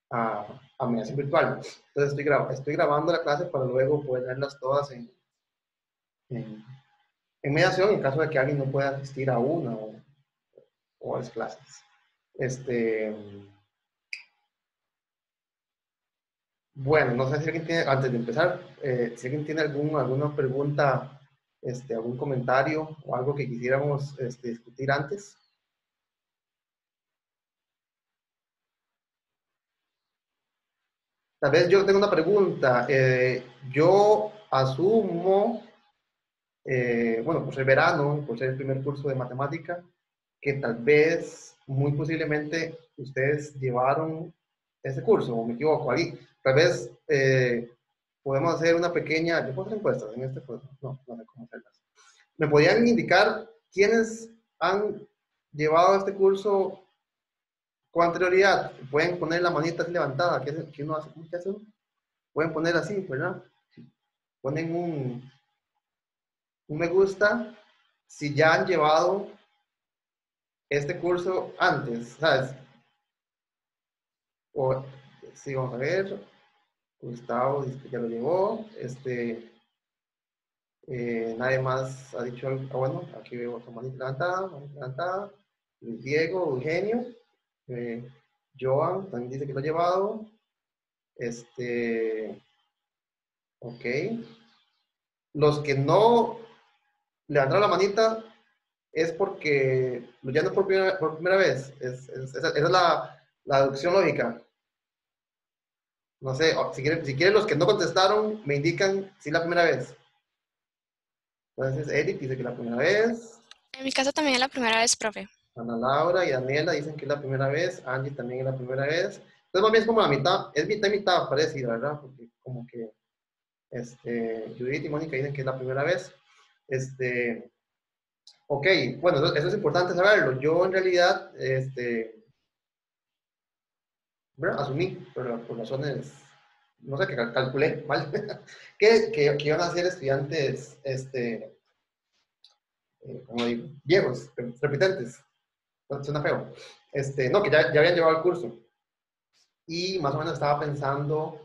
a mediación virtual. Entonces estoy grabando la clase para luego poder verlas todas en, en mediación en caso de que alguien no pueda asistir a una o a las clases. Bueno, no sé si alguien tiene, antes de empezar, si alguien tiene alguna pregunta, algún comentario o algo que quisiéramos discutir antes. Tal vez yo tengo una pregunta. Yo asumo, bueno, por ser verano, por ser el primer curso de matemática, que tal vez, muy posiblemente, ustedes llevaron ese curso, o me equivoco ahí. Tal vez podemos hacer una pequeña, yo puedo hacer encuestas en este curso, no sé cómo hacerlas. ¿Me podrían indicar quiénes han llevado este curso con anterioridad? Pueden poner la manita así levantada, ¿qué uno hace? ¿Qué hace uno? Pueden poner así, ¿verdad? Ponen un me gusta si ya han llevado este curso antes, ¿sabes? O, sí, vamos a ver. Gustavo dice que ya lo llevó. Nadie más ha dicho algo. Ah, bueno, aquí veo otra manita levantada, manita levantada. Luis Diego, Eugenio. Eh, Joan también dice que lo ha llevado. Ok. Los que no levantaron la manita es porque lo llevan por primera vez. Esa es la deducción lógica. No sé, si quieren los que no contestaron, me indican si es la primera vez. Entonces, Eric dice que es la primera vez. En mi caso también es la primera vez, profe. Ana Laura y Daniela dicen que es la primera vez. Angie también es la primera vez. Entonces, más bien es como la mitad. Es mitad y mitad, parece, ¿verdad? Porque como que Judith y Mónica dicen que es la primera vez. Ok, bueno, eso es importante saberlo. Yo en realidad, bueno, asumí, por razones, no sé, que calculé mal, que iban a ser estudiantes, como digo, viejos, repitentes. Suena feo. No, que ya habían llevado el curso. Y más o menos estaba pensando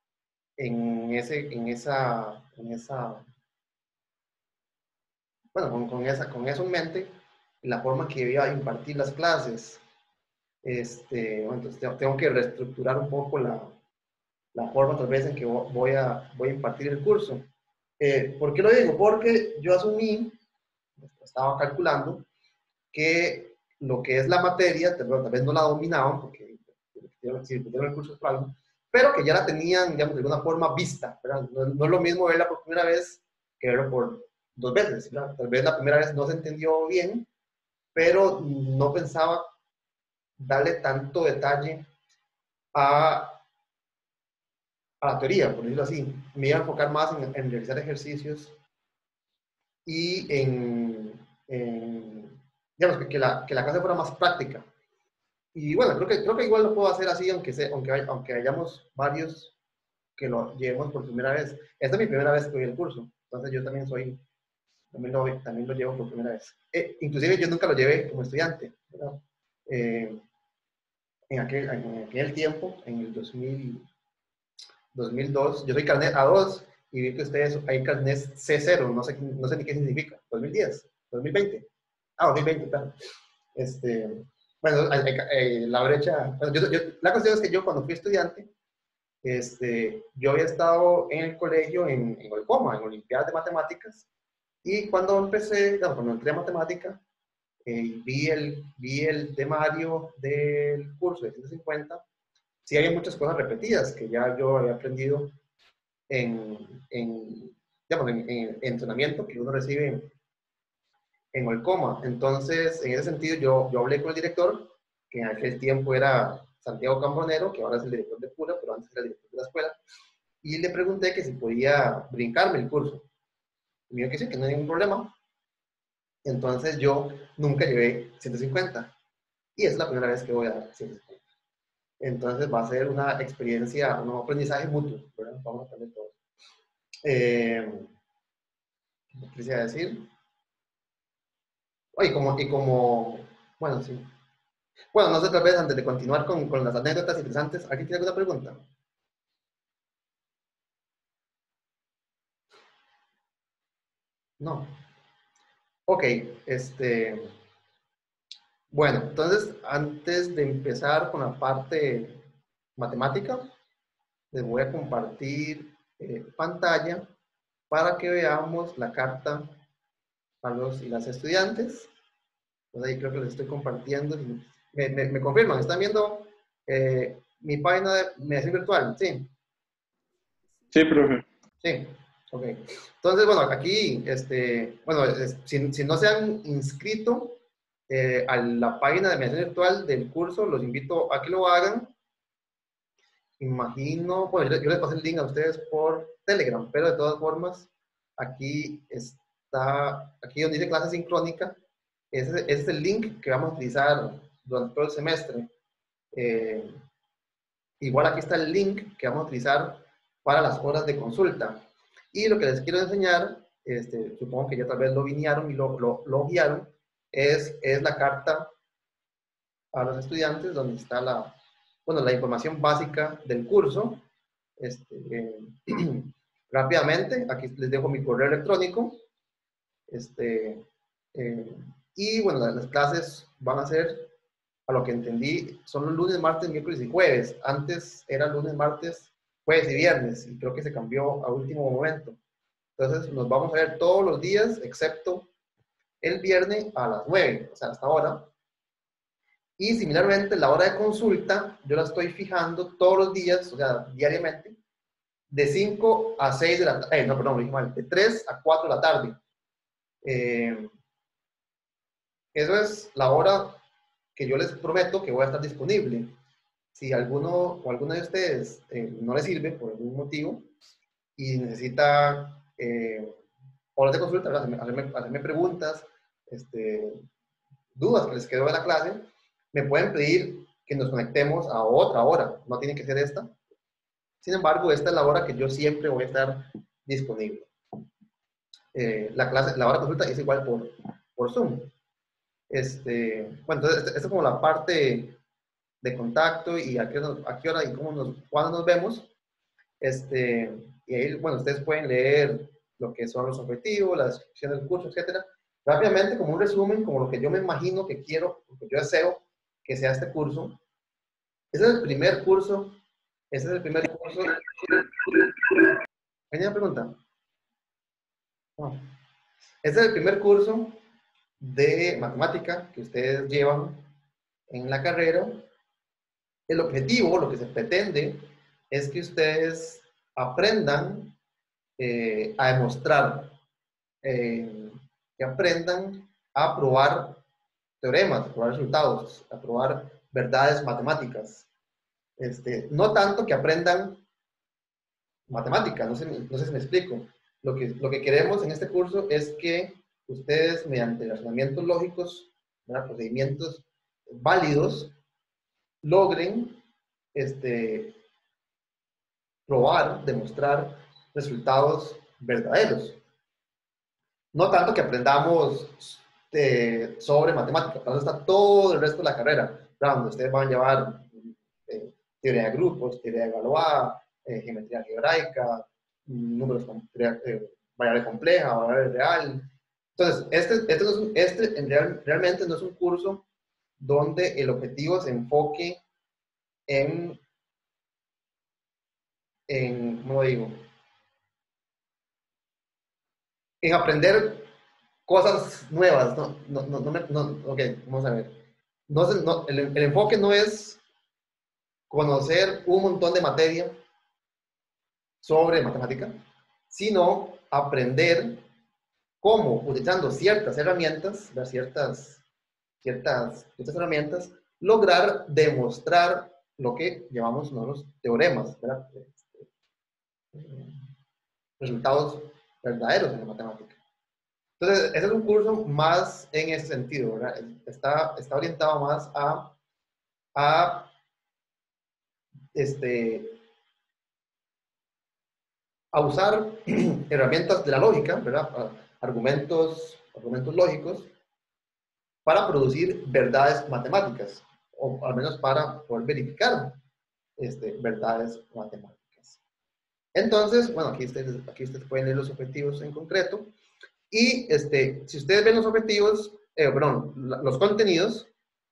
bueno, con eso en mente, la forma que iba a impartir las clases. Bueno, entonces tengo que reestructurar un poco la forma tal vez en que voy a impartir el curso. ¿Por qué lo digo? Porque yo asumí, estaba calculando, que lo que es la materia, tal vez no la dominaban, porque si pusieron el curso es por algo, pero que ya la tenían, digamos, de alguna forma vista, ¿verdad? No es lo mismo verla por primera vez que verla por dos veces, ¿verdad? Tal vez la primera vez no se entendió bien, pero no pensaba darle tanto detalle a, a la teoría, por decirlo así. Me iba a enfocar más en realizar ejercicios y digamos, que la clase fuera más práctica. Y bueno, creo que igual lo puedo hacer así, aunque hayamos varios que lo llevemos por primera vez. Esta es mi primera vez que doy el curso, entonces yo también lo llevo por primera vez. Inclusive yo nunca lo llevé como estudiante, ¿verdad? Eh, en aquel tiempo, en el 2002, yo soy carnet A2 y vi que ustedes hay carnet C0, no sé ni qué significa, 2010, 2020. 2020, claro. Bueno, la brecha, bueno, la cuestión es que yo cuando fui estudiante, yo había estado en el colegio en Olcoma, en Olimpiadas de Matemáticas, y cuando entré a matemática, vi el temario del curso de 150. Sí había muchas cosas repetidas que ya yo había aprendido digamos, en entrenamiento que uno recibe en Olcoma. Entonces, en ese sentido, yo hablé con el director, que en aquel tiempo era Santiago Cambronero, que ahora es el director de Pura, pero antes era el director de la escuela, y le pregunté que si podía brincarme el curso. Y me dijo que sí, que no hay ningún problema. Entonces, yo nunca llevé 150, y es la primera vez que voy a dar 150. Entonces, va a ser una experiencia, un aprendizaje mutuo, ¿verdad? Vamos a aprender todos. ¿Qué quisiera decir? Oye, bueno, sí. Bueno, no sé, tal vez antes de continuar con las anécdotas interesantes, ¿alguien tiene alguna pregunta? No. Ok, bueno, entonces, antes de empezar con la parte matemática, les voy a compartir pantalla para que veamos la carta a los y las estudiantes. Entonces ahí creo que les estoy compartiendo. Me confirman, ¿están viendo mi página de mediación virtual? Sí, Sí, profe. sí. Ok. Entonces, bueno, aquí, bueno, si no se han inscrito a la página de mediación virtual del curso, los invito a que lo hagan. Imagino, bueno, yo les pasé el link a ustedes por Telegram, pero de todas formas, aquí está, aquí donde dice clase sincrónica, ese es el link que vamos a utilizar durante todo el semestre. Eh, Igual aquí está el link que vamos a utilizar para las horas de consulta. Y lo que les quiero enseñar, supongo que ya tal vez lo vinieron y lo guiaron, es la carta a los estudiantes donde está bueno, la información básica del curso. Rápidamente, aquí les dejo mi correo electrónico. Este, eh, y bueno, las clases van a ser, a lo que entendí, son los lunes, martes, miércoles y jueves. Antes era lunes, martes, jueves y viernes, y creo que se cambió a último momento. Entonces nos vamos a ver todos los días, excepto el viernes a las 9, o sea, hasta ahora. Y similarmente, la hora de consulta, yo la estoy fijando todos los días, o sea, diariamente, de 5 a 6 de la tarde, no, perdón, lo dije mal, de 3 a 4 de la tarde. Eh, Eso es la hora que yo les prometo que voy a estar disponible. Si alguno o alguna de ustedes no les sirve por algún motivo y necesita horas de consulta, hacerme preguntas, dudas que les quedó de la clase, me pueden pedir que nos conectemos a otra hora. No tiene que ser esta. Sin embargo, esta es la hora que yo siempre voy a estar disponible. La hora de consulta es igual por Zoom. Bueno, entonces, esta es como la parte de contacto y a qué hora y cuándo nos vemos. Y ahí, bueno, ustedes pueden leer lo que son los objetivos, la descripción del curso, etcétera. Rápidamente, como un resumen, como lo que yo me imagino que quiero, lo que yo deseo que sea este curso. Ese es el primer curso. Ese es el primer curso. ¿Hay una pregunta? No. Ese es el primer curso de matemática que ustedes llevan en la carrera. El objetivo, lo que se pretende, es que ustedes aprendan a demostrar, que aprendan a probar teoremas, a probar resultados, a probar verdades matemáticas. No tanto que aprendan matemática, no sé si me explico. Lo que queremos en este curso es que ustedes, mediante razonamientos lógicos, ¿verdad? Procedimientos válidos, logren probar, demostrar resultados verdaderos. No tanto que aprendamos sobre matemáticas, para eso está todo el resto de la carrera, donde ustedes van a llevar teoría de grupos, teoría de Galois, geometría algebraica, números, variable compleja, variable real. Entonces, realmente no es un curso donde el objetivo se enfoque ¿cómo digo? En aprender cosas nuevas, ok, vamos a ver. El enfoque no es conocer un montón de materia sobre matemática, sino aprender cómo, utilizando ciertas herramientas, ciertas herramientas, lograr demostrar lo que llamamos nosotros teoremas, ¿verdad? Resultados verdaderos en la matemática. Entonces, ese es un curso más en ese sentido, ¿verdad? Está orientado más a este, a usar herramientas de la lógica, ¿verdad? Argumentos lógicos para producir verdades matemáticas. o al menos para poder verificar verdades matemáticas. Entonces, bueno, aquí ustedes pueden leer los objetivos en concreto. Y si ustedes ven los objetivos, perdón, los contenidos,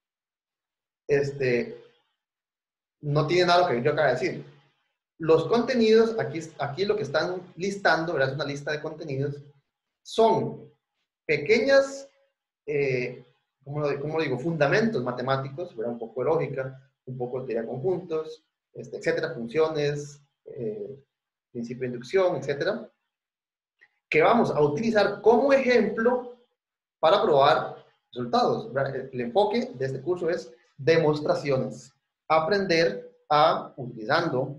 no tiene nada lo que yo acabo de decir. Los contenidos, aquí lo que están listando, ¿verdad? Es una lista de contenidos, son pequeñas, ¿cómo lo digo? Fundamentos matemáticos, ¿verdad? Un poco de lógica, un poco de teoría de conjuntos, etcétera, funciones, principio de inducción, etcétera, que vamos a utilizar como ejemplo para probar resultados, ¿verdad? El enfoque de este curso es demostraciones, aprender a, utilizando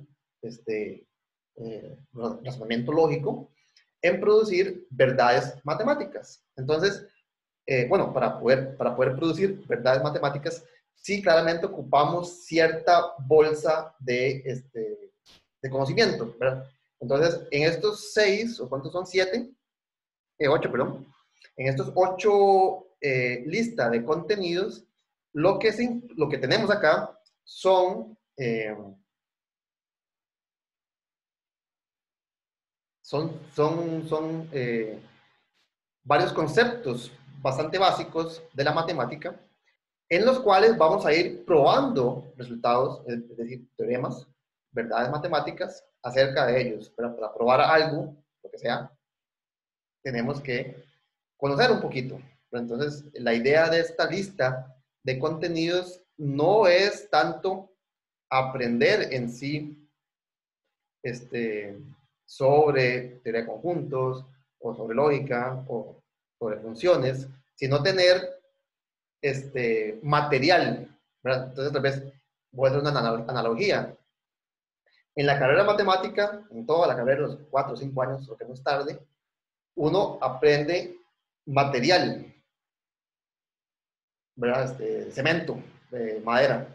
razonamiento lógico, en producir verdades matemáticas. Entonces, bueno, para poder producir verdades matemáticas, sí claramente ocupamos cierta bolsa de conocimiento, ¿verdad? Entonces, en estos 6, o ¿cuántos son? 8, perdón. En estos 8 listas de contenidos, lo que tenemos acá son varios conceptos bastante básicos de la matemática, en los cuales vamos a ir probando resultados, es decir, teoremas, verdades matemáticas, acerca de ellos. Pero para probar algo, lo que sea, tenemos que conocer un poquito. Entonces, la idea de esta lista de contenidos no es tanto aprender en sí sobre teoría de conjuntos, o sobre lógica, o sobre funciones, sino tener material, ¿verdad? Entonces, tal vez voy a hacer una analogía. En la carrera matemática, en toda la carrera, los 4 o 5 años, lo que no es tarde, uno aprende material, ¿verdad? Cemento, madera.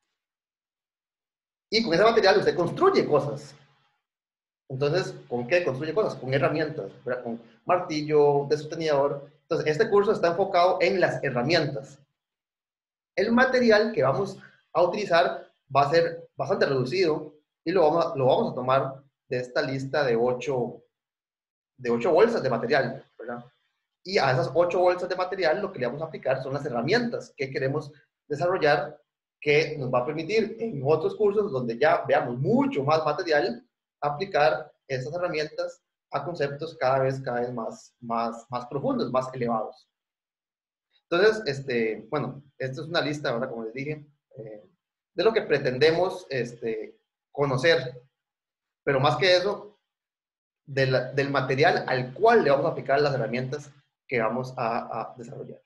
Y con ese material usted construye cosas. Entonces, ¿con qué construye cosas? Con herramientas, ¿verdad? Con martillo, destornillador. Entonces, este curso está enfocado en las herramientas. El material que vamos a utilizar va a ser bastante reducido y lo vamos a tomar de esta lista de 8 bolsas de material, ¿verdad? Y a esas 8 bolsas de material lo que le vamos a aplicar son las herramientas que queremos desarrollar, que nos va a permitir en otros cursos donde ya veamos mucho más material, aplicar esas herramientas a conceptos cada vez más profundos, más elevados. Entonces, bueno, esta es una lista, ahora como les dije, de lo que pretendemos conocer, pero más que eso, del material al cual le vamos a aplicar las herramientas que vamos a desarrollar.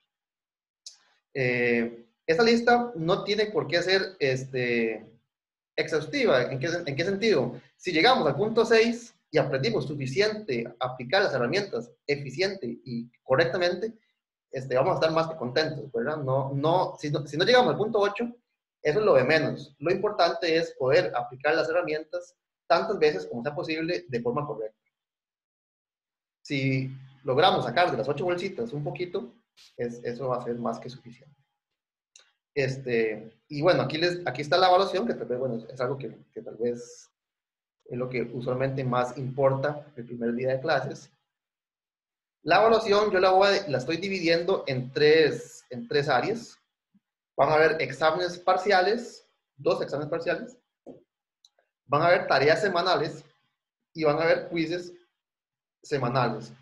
Esta lista no tiene por qué ser exhaustiva. ¿En qué sentido? Si llegamos al punto 6 y aprendimos suficiente a aplicar las herramientas eficiente y correctamente, vamos a estar más que contentos, ¿verdad? Si no llegamos al punto 8, eso es lo de menos. Lo importante es poder aplicar las herramientas tantas veces como sea posible de forma correcta. Si logramos sacar de las 8 bolsitas un poquito, eso va a ser más que suficiente. Y bueno, aquí está la evaluación, que tal vez, bueno, es algo que tal vez es lo que usualmente más importa el primer día de clases. La evaluación yo la estoy dividiendo en tres áreas. Van a haber exámenes parciales, 2 exámenes parciales. Van a haber tareas semanales y van a haber quizzes semanales.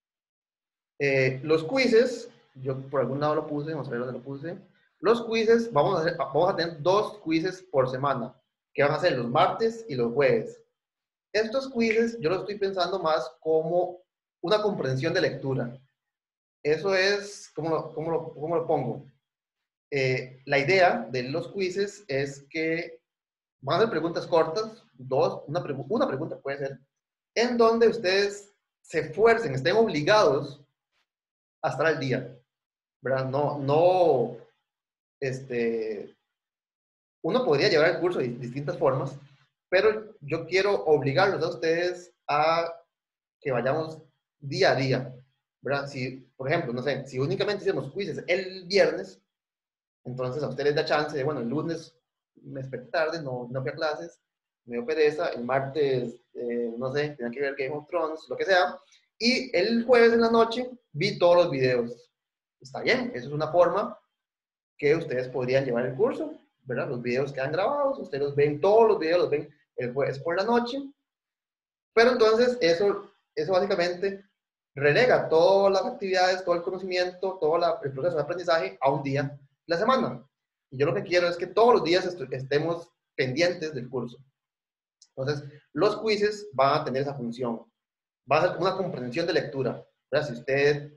Los quizzes, yo por algún lado lo puse, vamos a ver dónde lo puse. Los quizzes, vamos a tener 2 quizzes por semana, que van a ser los martes y los jueves. Estos quizzes yo los estoy pensando más como una comprensión de lectura. Eso es, ¿cómo lo pongo? La idea de los quizzes es que van a ser preguntas cortas, una pregunta puede ser, en donde ustedes se esfuercen, estén obligados a estar al día, ¿verdad? Uno podría llevar el curso de distintas formas, pero yo quiero obligarlos a ustedes a que vayamos día a día, ¿verdad? Si, por ejemplo, no sé, si únicamente hacemos quizzes el viernes, Entonces a usted les da chance de, bueno, el lunes me desperté tarde, no fui a clases, me dio pereza, el martes, no sé, tenía que ver Game of Thrones, lo que sea, y el jueves en la noche vi todos los videos. Está bien, eso es una forma que ustedes podrían llevar el curso, ¿verdad? Los videos quedan grabados, ustedes los ven, todos los videos los ven el jueves por la noche, pero entonces eso básicamente relega todas las actividades, todo el conocimiento, todo el proceso de aprendizaje a un día de la semana. Y yo lo que quiero es que todos los días estemos pendientes del curso. Entonces, los quizzes van a tener esa función. Va a ser una comprensión de lectura. ¿Verdad? Si usted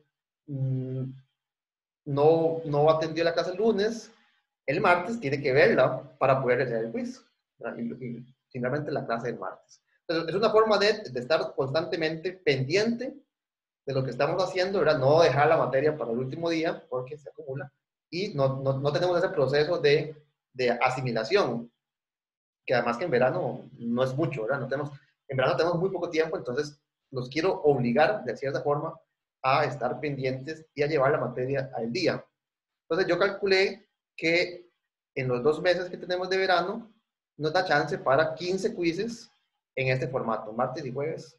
no atendió la clase el lunes, el martes tiene que verla para poder hacer el quiz. Y finalmente la clase del martes. Entonces, es una forma de estar constantemente pendiente de lo que estamos haciendo, ¿verdad? No dejar la materia para el último día porque se acumula y no tenemos ese proceso de asimilación, que además que en verano no es mucho, ¿verdad? En verano tenemos muy poco tiempo, entonces los quiero obligar de cierta forma a estar pendientes y a llevar la materia al día. Entonces yo calculé que en los 2 meses que tenemos de verano nos da chance para 15 quizzes en este formato, martes y jueves,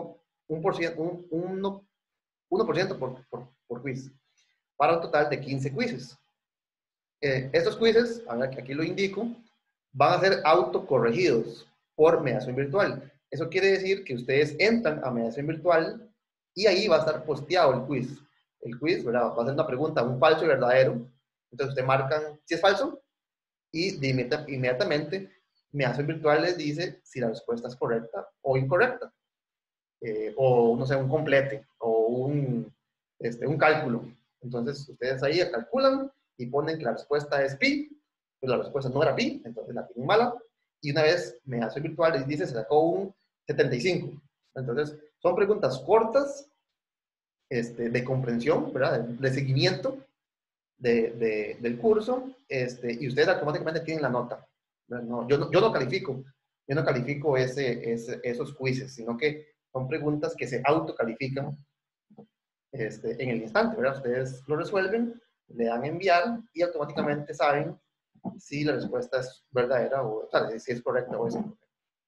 1% por quiz, para un total de 15 quizzes. Estos quizzes, ahora que aquí lo indico, van a ser autocorregidos por mediación virtual. Eso quiere decir que ustedes entran a mediación virtual y ahí va a estar posteado el quiz. El quiz, ¿verdad? Va a ser una pregunta, un falso y verdadero. Entonces ustedes marcan si es falso y inmediatamente mediación virtual les dice si la respuesta es correcta o incorrecta. O no sé, un complete o un cálculo. Entonces ustedes ahí calculan y ponen que la respuesta es pi, pero la respuesta no era pi, entonces la tienen mala. Y una vez me hace virtual les dice se sacó un 75. Entonces son preguntas cortas de comprensión, ¿verdad? De seguimiento del curso, y ustedes automáticamente tienen la nota. No, yo no califico esos quizzes, sino que son preguntas que se autocalifican en el instante, ¿verdad? Ustedes lo resuelven, le dan enviar y automáticamente saben si la respuesta es verdadera o si es correcta o es incorrecta.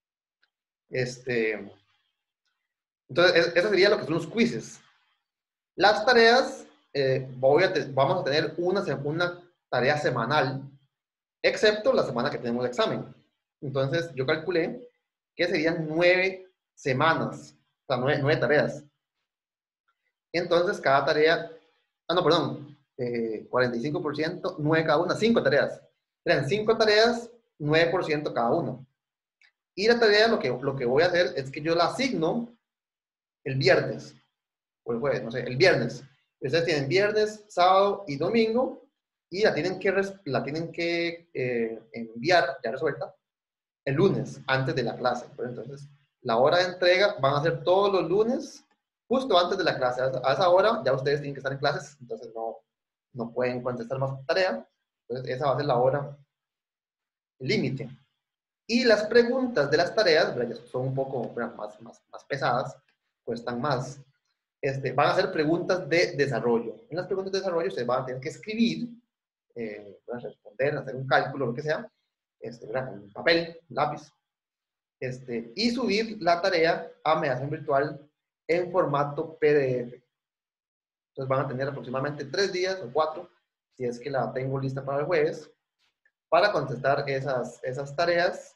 Entonces, eso sería lo que son los quizzes. Las tareas, vamos a tener una tarea semanal, excepto la semana que tenemos examen. Entonces, yo calculé que serían 9 semanas, o sea, 9 tareas. Entonces, cada tarea, no, perdón, 45%, 9 cada una, 5 tareas. Eran 5 tareas, 9% cada una. Y la tarea, lo que voy a hacer es que yo la asigno el viernes, o el jueves, no sé, el viernes. Ustedes tienen viernes, sábado y domingo, y la tienen que enviar ya resuelta el lunes, antes de la clase. Pero entonces, la hora de entrega van a ser todos los lunes, justo antes de la clase. A esa hora ya ustedes tienen que estar en clases, entonces no pueden contestar más tarea. Entonces, esa va a ser la hora límite. Y las preguntas de las tareas, ¿verdad? Ya son un poco más pesadas, cuestan más. Van a ser preguntas de desarrollo. En las preguntas de desarrollo ustedes van a tener que escribir, responder, hacer un cálculo, lo que sea, con papel, lápiz, y subir la tarea a mediación virtual en formato PDF. Entonces van a tener aproximadamente 3 días o 4, si es que la tengo lista para el jueves, para contestar esas tareas.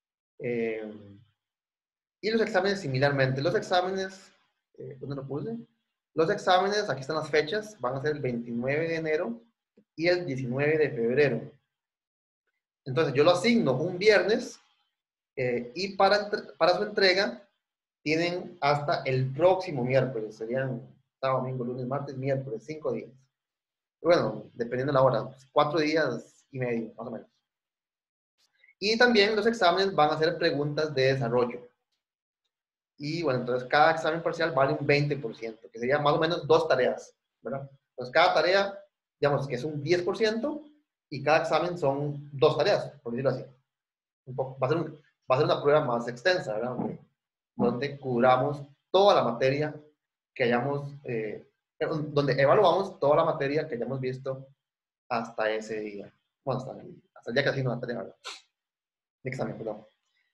Y los exámenes similarmente. Los exámenes, ¿dónde lo puse? Los exámenes, aquí están las fechas, van a ser el 29 de enero y el 19 de febrero. Entonces yo lo asigno un viernes y para su entrega tienen hasta el próximo miércoles. Serían sábado, domingo, lunes, martes, miércoles, 5 días. Bueno, dependiendo de la hora, 4 días y medio, más o menos. Y también los exámenes van a ser preguntas de desarrollo. Y bueno, entonces cada examen parcial vale un 20%, que sería más o menos 2 tareas, ¿verdad? Entonces cada tarea, digamos que es un 10% y cada examen son 2 tareas, por decirlo así. Va a ser una prueba más extensa, ¿verdad? Donde cubramos toda la materia que hayamos, donde evaluamos toda la materia que hayamos visto hasta ese día. Bueno, hasta el día que asigno la tarea, ¿verdad? El examen, perdón.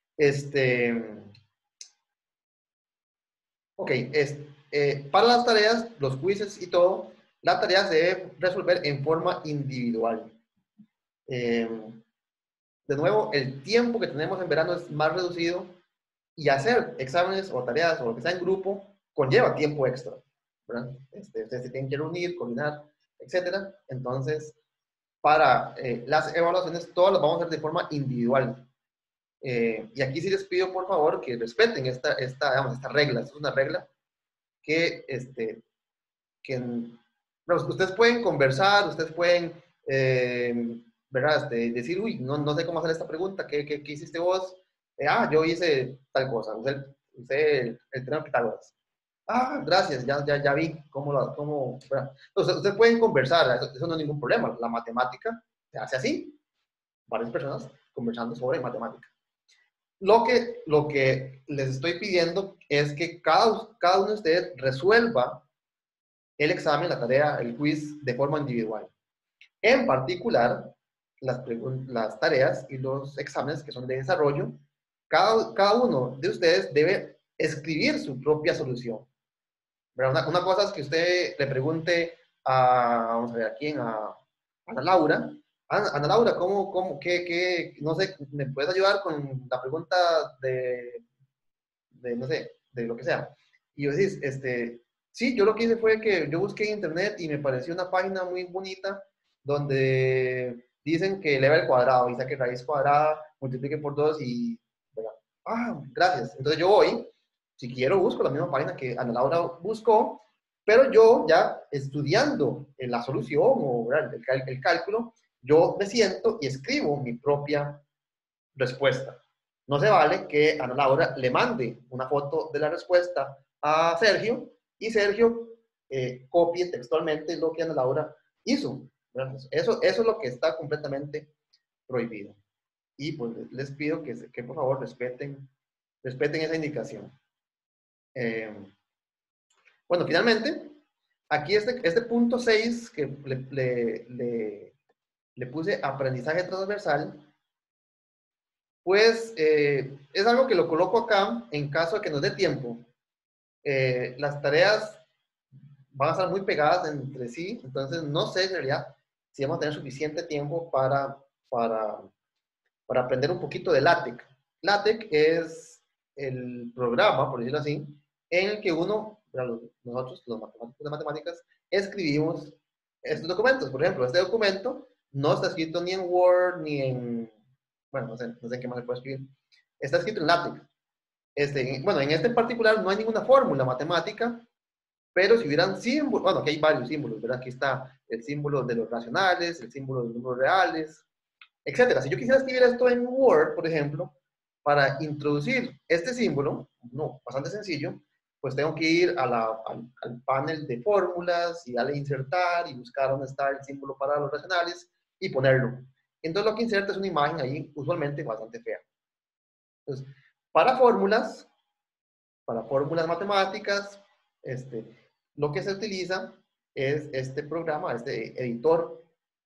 Ok, para las tareas, los quizzes y todo, la tarea se debe resolver en forma individual. De nuevo, el tiempo que tenemos en verano es más reducido y hacer exámenes o tareas o lo que sea en grupo conlleva tiempo extra, ¿verdad? Ustedes se tienen que reunir, coordinar, etcétera. Entonces, para las evaluaciones, todas las vamos a hacer de forma individual. Y aquí sí les pido, por favor, que respeten esta regla. Esta es una regla que, bueno, ustedes pueden conversar, ustedes pueden, ¿verdad? Decir, uy, no sé cómo hacer esta pregunta, ¿qué hiciste vos? Yo hice tal cosa, usé el teorema de Pitágoras. Gracias, ya vi ¿verdad? Entonces, ustedes pueden conversar, eso no es ningún problema. La matemática se hace así, varias personas conversando sobre matemática. Lo que les estoy pidiendo es que cada uno de ustedes resuelva el examen, la tarea, el quiz de forma individual. En particular, las tareas y los exámenes que son de desarrollo, cada uno de ustedes debe escribir su propia solución. Una cosa es que usted le pregunte vamos a ver, ¿a quién? A Ana Laura. Ana Laura, no sé, ¿me puedes ayudar con la pregunta no sé, de lo que sea? Y yo decís, sí, yo lo que hice fue que yo busqué en internet y me pareció una página muy bonita donde dicen que eleva el cuadrado y saque raíz cuadrada, multiplique por 2 y, ¿verdad? Gracias. Entonces yo voy, si quiero, busco la misma página que Ana Laura buscó, pero yo ya estudiando la solución o el cálculo, yo me siento y escribo mi propia respuesta. No se vale que Ana Laura le mande una foto de la respuesta a Sergio y Sergio copie textualmente lo que Ana Laura hizo. Eso es lo que está completamente prohibido. Y pues les pido que por favor respeten esa indicación. Bueno, finalmente, aquí este punto 6 que le puse aprendizaje transversal, pues es algo que lo coloco acá en caso de que nos dé tiempo. Las tareas van a estar muy pegadas entre sí, entonces no sé en realidad si vamos a tener suficiente tiempo para aprender un poquito de LaTeX. LaTeX es el programa, por decirlo así, en el que nosotros, los matemáticos de matemáticas, escribimos estos documentos. Por ejemplo, este documento no está escrito ni en Word, ni en, bueno, no sé en qué más se puede escribir. Está escrito en LaTeX. Bueno, en este en particular no hay ninguna fórmula matemática, pero si hubieran símbolos, bueno, aquí hay varios símbolos, ¿verdad? Aquí está el símbolo de los racionales, el símbolo de los números reales, etcétera. Si yo quisiera escribir esto en Word, por ejemplo, para introducir este símbolo, no, bastante sencillo, pues tengo que ir al panel de fórmulas y darle a insertar y buscar dónde está el símbolo para los racionales y ponerlo. Entonces lo que inserta es una imagen ahí, usualmente bastante fea. Entonces, para fórmulas matemáticas, lo que se utiliza es este programa, este editor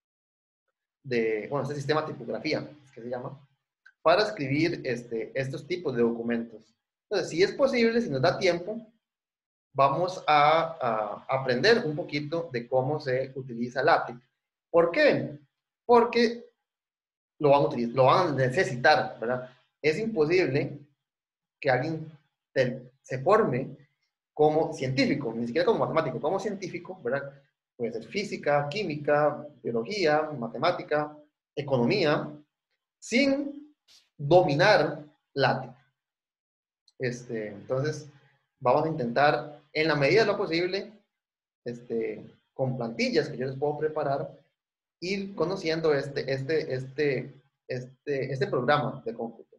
este sistema de tipografía, es que se llama, para escribir estos tipos de documentos. Entonces, si es posible, si nos da tiempo, vamos a aprender un poquito de cómo se utiliza LaTeX. ¿Por qué? Porque lo van a utilizar, lo van a necesitar, ¿verdad? Es imposible que alguien se forme como científico, ni siquiera como matemático, como científico, ¿verdad? Puede ser física, química, biología, matemática, economía, sin dominar LaTeX. Entonces, vamos a intentar, en la medida de lo posible, con plantillas que yo les puedo preparar, ir conociendo este programa de cómputo.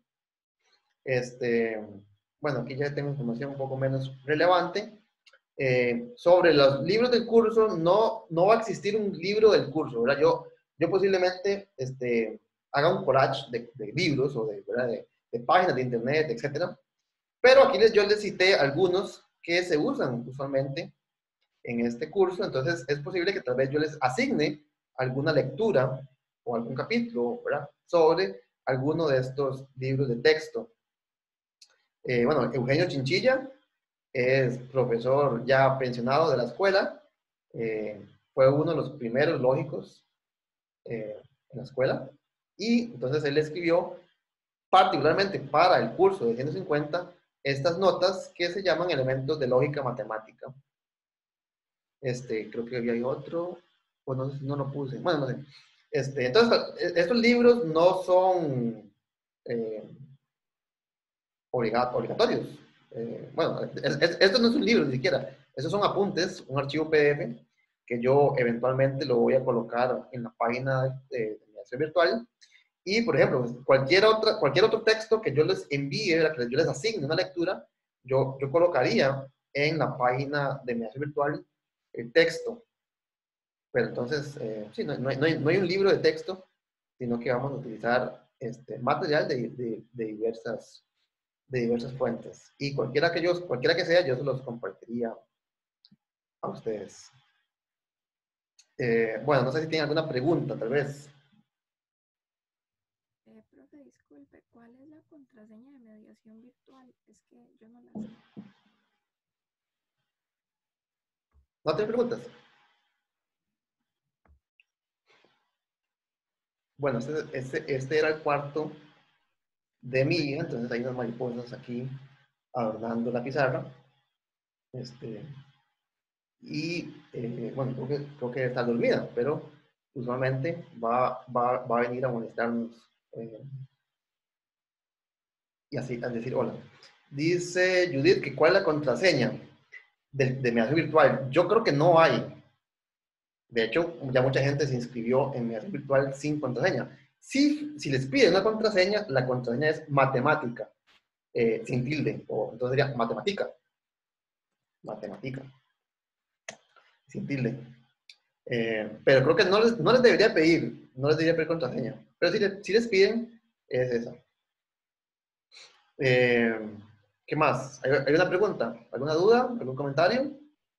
Bueno, aquí ya tengo información un poco menos relevante. Sobre los libros del curso, no va a existir un libro del curso, ¿verdad? Yo posiblemente haga un collage de libros o de páginas de internet, etcétera. Pero aquí yo les cité algunos que se usan usualmente en este curso, entonces es posible que tal vez yo les asigne alguna lectura o algún capítulo, ¿verdad?, sobre alguno de estos libros de texto. Bueno, Eugenio Chinchilla es profesor ya pensionado de la escuela. Fue uno de los primeros lógicos en la escuela. Y entonces él escribió particularmente para el curso de 150 estas notas que se llaman elementos de lógica matemática. Creo que había otro, pues no sé si no lo puse, bueno, no sé. Entonces, estos libros no son obligatorios. Bueno, esto no es un libro ni siquiera, estos son apuntes, un archivo PDF que yo eventualmente lo voy a colocar en la página de mi acción virtual. Y, por ejemplo, cualquier otro texto que yo les envíe, que yo les asigne una lectura, yo colocaría en la página de mi acción virtual el texto. Pero entonces, sí, no hay un libro de texto, sino que vamos a utilizar material de diversas fuentes. Y cualquiera que sea, yo se los compartiría a ustedes. Bueno, no sé si tienen alguna pregunta, tal vez. Profe, disculpe, ¿cuál es la contraseña de mediación virtual? Es que yo no la sé. ¿No tienen preguntas? Bueno, este era el cuarto de mi hija, entonces hay unas mariposas aquí adornando la pizarra. Bueno, creo que está dormida, pero usualmente va a venir a molestarnos y así, a decir hola. Dice Judith que cuál es la contraseña de mi acción virtual. Yo creo que no hay. De hecho, ya mucha gente se inscribió en mi acción virtual sin contraseña. Si les piden una contraseña, la contraseña es matemática, sin tilde, o entonces sería matemática, sin tilde. Pero creo que no les debería pedir, contraseña. Pero si les piden, es esa. ¿Qué más? ¿Hay una pregunta? ¿Alguna duda? ¿Algún comentario?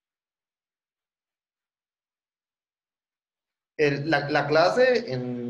La clase,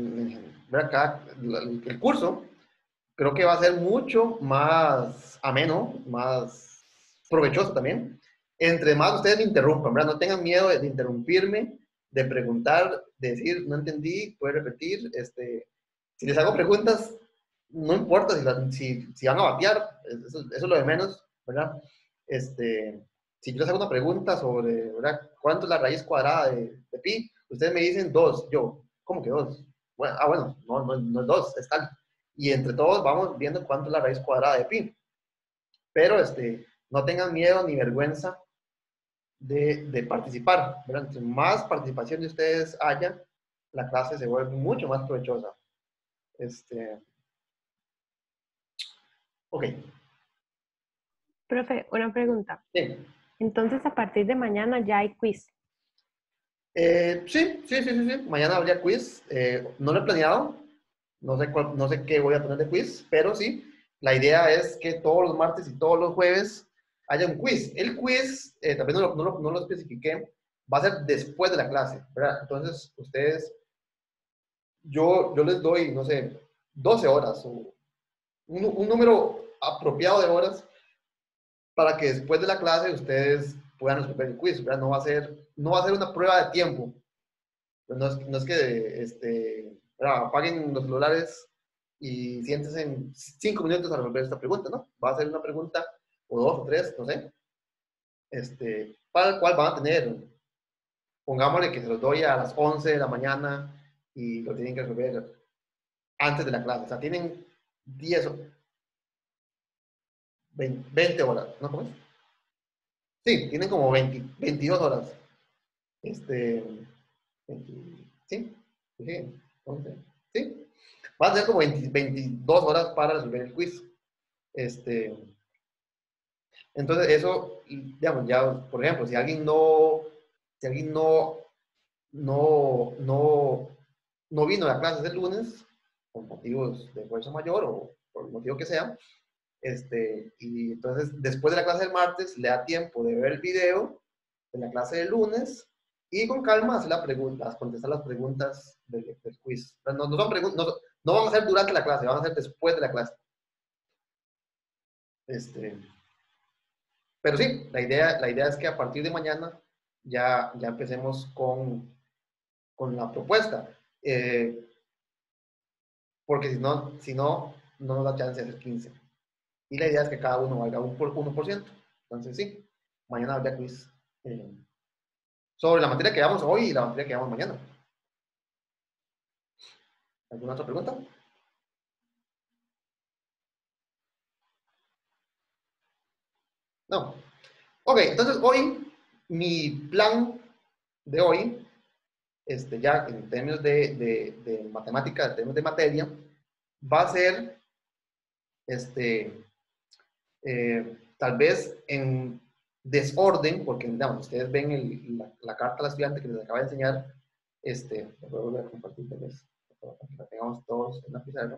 el curso, creo que va a ser mucho más ameno, más provechoso también. Entre más ustedes me interrumpan, ¿verdad? No tengan miedo de interrumpirme, de preguntar, de decir, no entendí, puede repetir. Si les hago preguntas, no importa si van a batear, eso es lo de menos, ¿verdad? Si yo les hago una pregunta sobre, ¿verdad?, ¿cuánto es la raíz cuadrada de pi? Ustedes me dicen 2, yo, ¿cómo que 2? Bueno, no es 2, es tal. Y entre todos vamos viendo cuánto es la raíz cuadrada de pi. Pero no tengan miedo ni vergüenza de participar, ¿verdad? Entre más participación de ustedes haya, la clase se vuelve mucho más provechosa. Ok. Profe, una pregunta. Sí. Entonces, a partir de mañana ya hay quiz. Sí. Mañana habría quiz. No lo he planeado. No sé qué voy a poner de quiz, pero sí, la idea es que todos los martes y todos los jueves haya un quiz. El quiz, también no lo especifiqué, va a ser después de la clase, ¿verdad? Entonces, ustedes, yo les doy, no sé, 12 horas o un número apropiado de horas para que después de la clase ustedes puedan resolver el quiz, ¿verdad? No va a ser una prueba de tiempo. No es que apaguen los celulares y siéntense en 5 minutos a resolver esta pregunta, ¿no? Va a ser una pregunta o 2 o 3, no sé, para el cual van a tener, pongámosle que se los doy a las 11 de la mañana y lo tienen que resolver antes de la clase. O sea, tienen 10 o 20 horas, ¿no? ¿Cómo es? Sí, tienen como 22 horas. 20, sí, sí, 11, sí. Va a ser como 22 horas para resolver el quiz. Entonces, eso, digamos, ya, por ejemplo, si alguien no vino a las clases el lunes, por motivos de fuerza mayor o por el motivo que sea, y entonces después de la clase del martes le da tiempo de ver el video de la clase del lunes y con calma hacer contestar las preguntas del quiz. No, no son preguntas, no van a ser durante la clase, van a ser después de la clase. Pero sí, la idea es que a partir de mañana ya empecemos con la propuesta. Porque si no nos da chance de hacer 15. Y la idea es que cada uno valga 1%. Entonces sí, mañana habrá quiz sobre la materia que damos hoy y la materia que damos mañana. ¿Alguna otra pregunta? No. Ok, entonces hoy, mi plan de hoy, ya en términos de matemática, en términos de materia, va a ser, tal vez en desorden, porque digamos, ustedes ven la carta al estudiante que les acaba de enseñar, voy a volver a compartir tal vez, para que la tengamos todos en la pizarra.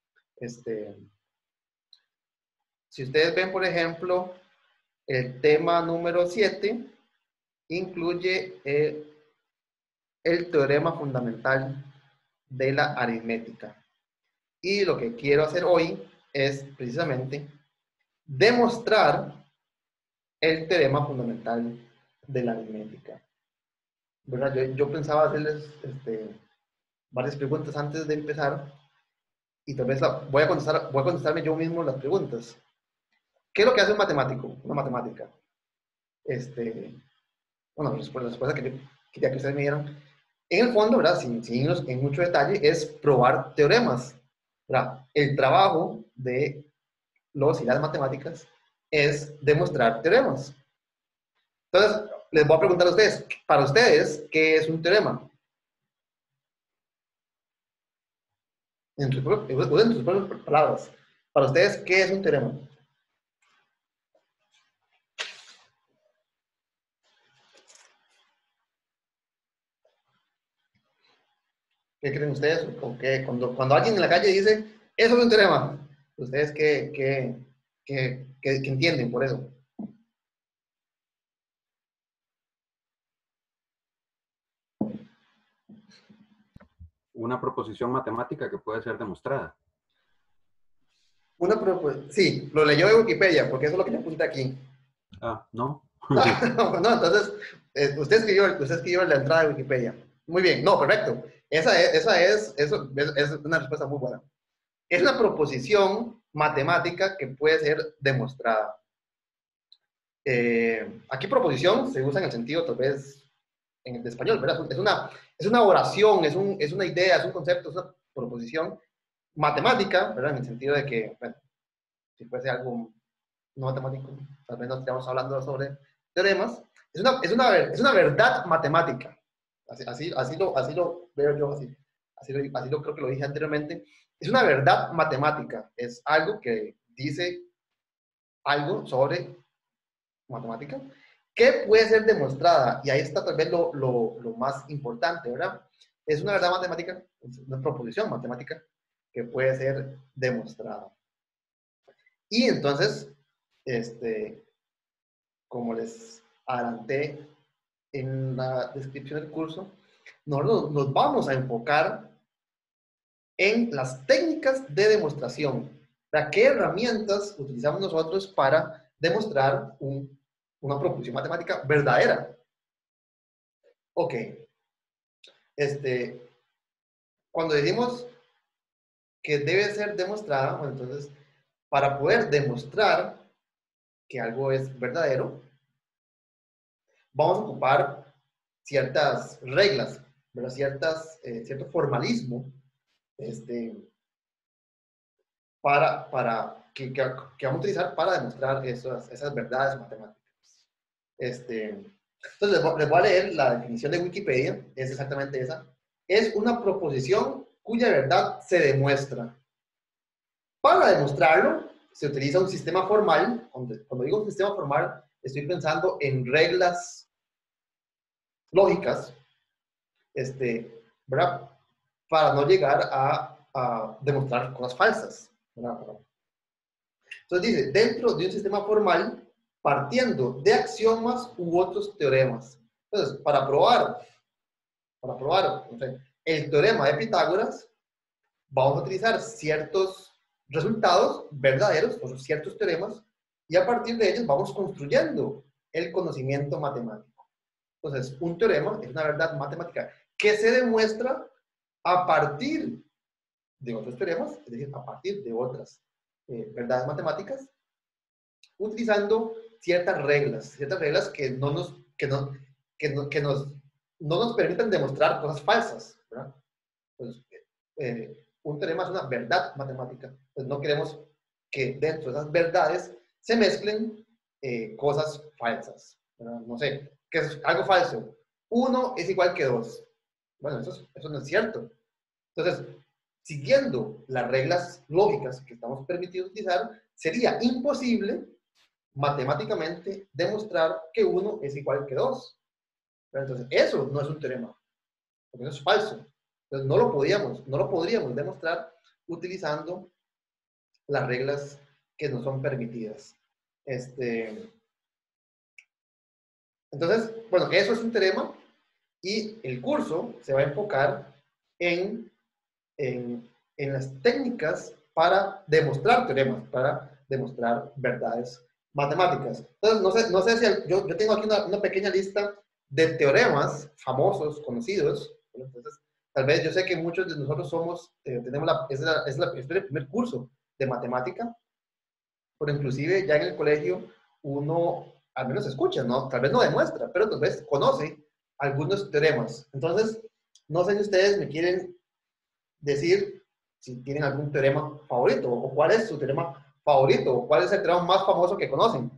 Si ustedes ven, por ejemplo, el tema número 7 incluye el teorema fundamental de la aritmética. Y lo que quiero hacer hoy es precisamente demostrar el teorema fundamental de la aritmética. ¿Verdad? Yo pensaba hacerles varias preguntas antes de empezar y tal vez voy a contestarme yo mismo las preguntas. ¿Qué es lo que hace un matemático? Una matemática. Bueno, la respuesta que yo quería que ustedes me dieran. En el fondo, ¿verdad? Sin irnos en mucho detalle, es probar teoremas, ¿verdad? El trabajo de los y las matemáticas es demostrar teoremas. Entonces, les voy a preguntar a ustedes, para ustedes, ¿qué es un teorema? Usen sus propias palabras. Para ustedes, ¿qué es un teorema? ¿Qué creen ustedes? ¿O qué? Cuando alguien en la calle dice, eso es un teorema, ¿ustedes qué entienden por eso? Una proposición matemática que puede ser demostrada. Sí, lo leyó de Wikipedia, porque eso es lo que le apunta aquí. Ah, ¿no? No, entonces, usted escribió la entrada de Wikipedia. Muy bien, no, perfecto. Esa es una respuesta muy buena. Es una proposición matemática que puede ser demostrada. Aquí proposición se usa en el sentido, tal vez, en el de español, ¿verdad? Es una oración, es una idea, es un concepto, es una proposición matemática, ¿verdad? En el sentido de que, bueno, si fuese algo no matemático, tal vez no estamos hablando sobre teoremas, es una verdad matemática. Así lo veo yo, así lo creo que lo dije anteriormente. Es una verdad matemática, es algo que dice algo sobre matemática que puede ser demostrada, y ahí está tal vez lo más importante, ¿verdad? Es una verdad matemática, es una proposición matemática que puede ser demostrada. Y entonces, como les adelanté en la descripción del curso, nosotros nos vamos a enfocar en las técnicas de demostración. ¿Qué herramientas utilizamos nosotros para demostrar una proposición matemática verdadera? Ok. Cuando decimos que debe ser demostrada, bueno, entonces, para poder demostrar que algo es verdadero, vamos a ocupar ciertas reglas, ¿verdad? Cierto formalismo que vamos a utilizar para demostrar esas verdades matemáticas. Entonces, les voy a leer la definición de Wikipedia, es exactamente esa. Es una proposición cuya verdad se demuestra. Para demostrarlo, se utiliza un sistema formal. Cuando digo un sistema formal, estoy pensando en reglas lógicas, ¿verdad? Para no llegar a demostrar cosas falsas, ¿verdad? Entonces dice, dentro de un sistema formal, partiendo de axiomas u otros teoremas. Entonces, para probar, no sé, el teorema de Pitágoras, vamos a utilizar ciertos resultados verdaderos, o ciertos teoremas, y a partir de ellos vamos construyendo el conocimiento matemático. Entonces, un teorema es una verdad matemática que se demuestra a partir de otros teoremas, es decir, a partir de otras verdades matemáticas, utilizando ciertas reglas que no nos permiten demostrar cosas falsas, ¿verdad? Entonces, un teorema es una verdad matemática. Entonces, no queremos que dentro de esas verdades se mezclen cosas falsas, ¿verdad? No sé, ¿qué es algo falso? 1 es igual que 2. Bueno, eso no es cierto. Entonces, siguiendo las reglas lógicas que estamos permitidos utilizar, sería imposible matemáticamente demostrar que 1 es igual que 2. Entonces, eso no es un teorema, porque eso es falso. Entonces, no lo podríamos demostrar utilizando las reglas que nos son permitidas. Entonces, bueno, eso es un teorema y el curso se va a enfocar en las técnicas para demostrar teoremas, para demostrar verdades matemáticas. Entonces, no sé si yo tengo aquí una pequeña lista de teoremas famosos, conocidos. Entonces, tal vez yo sé que muchos de nosotros tenemos es el primer curso de matemática, pero inclusive ya en el colegio uno al menos escucha, ¿no? Tal vez no demuestra, pero tal vez conoce algunos teoremas. Entonces, no sé si ustedes me quieren decir si tienen algún teorema favorito, o cuál es su teorema favorito, o cuál es el teorema más famoso que conocen.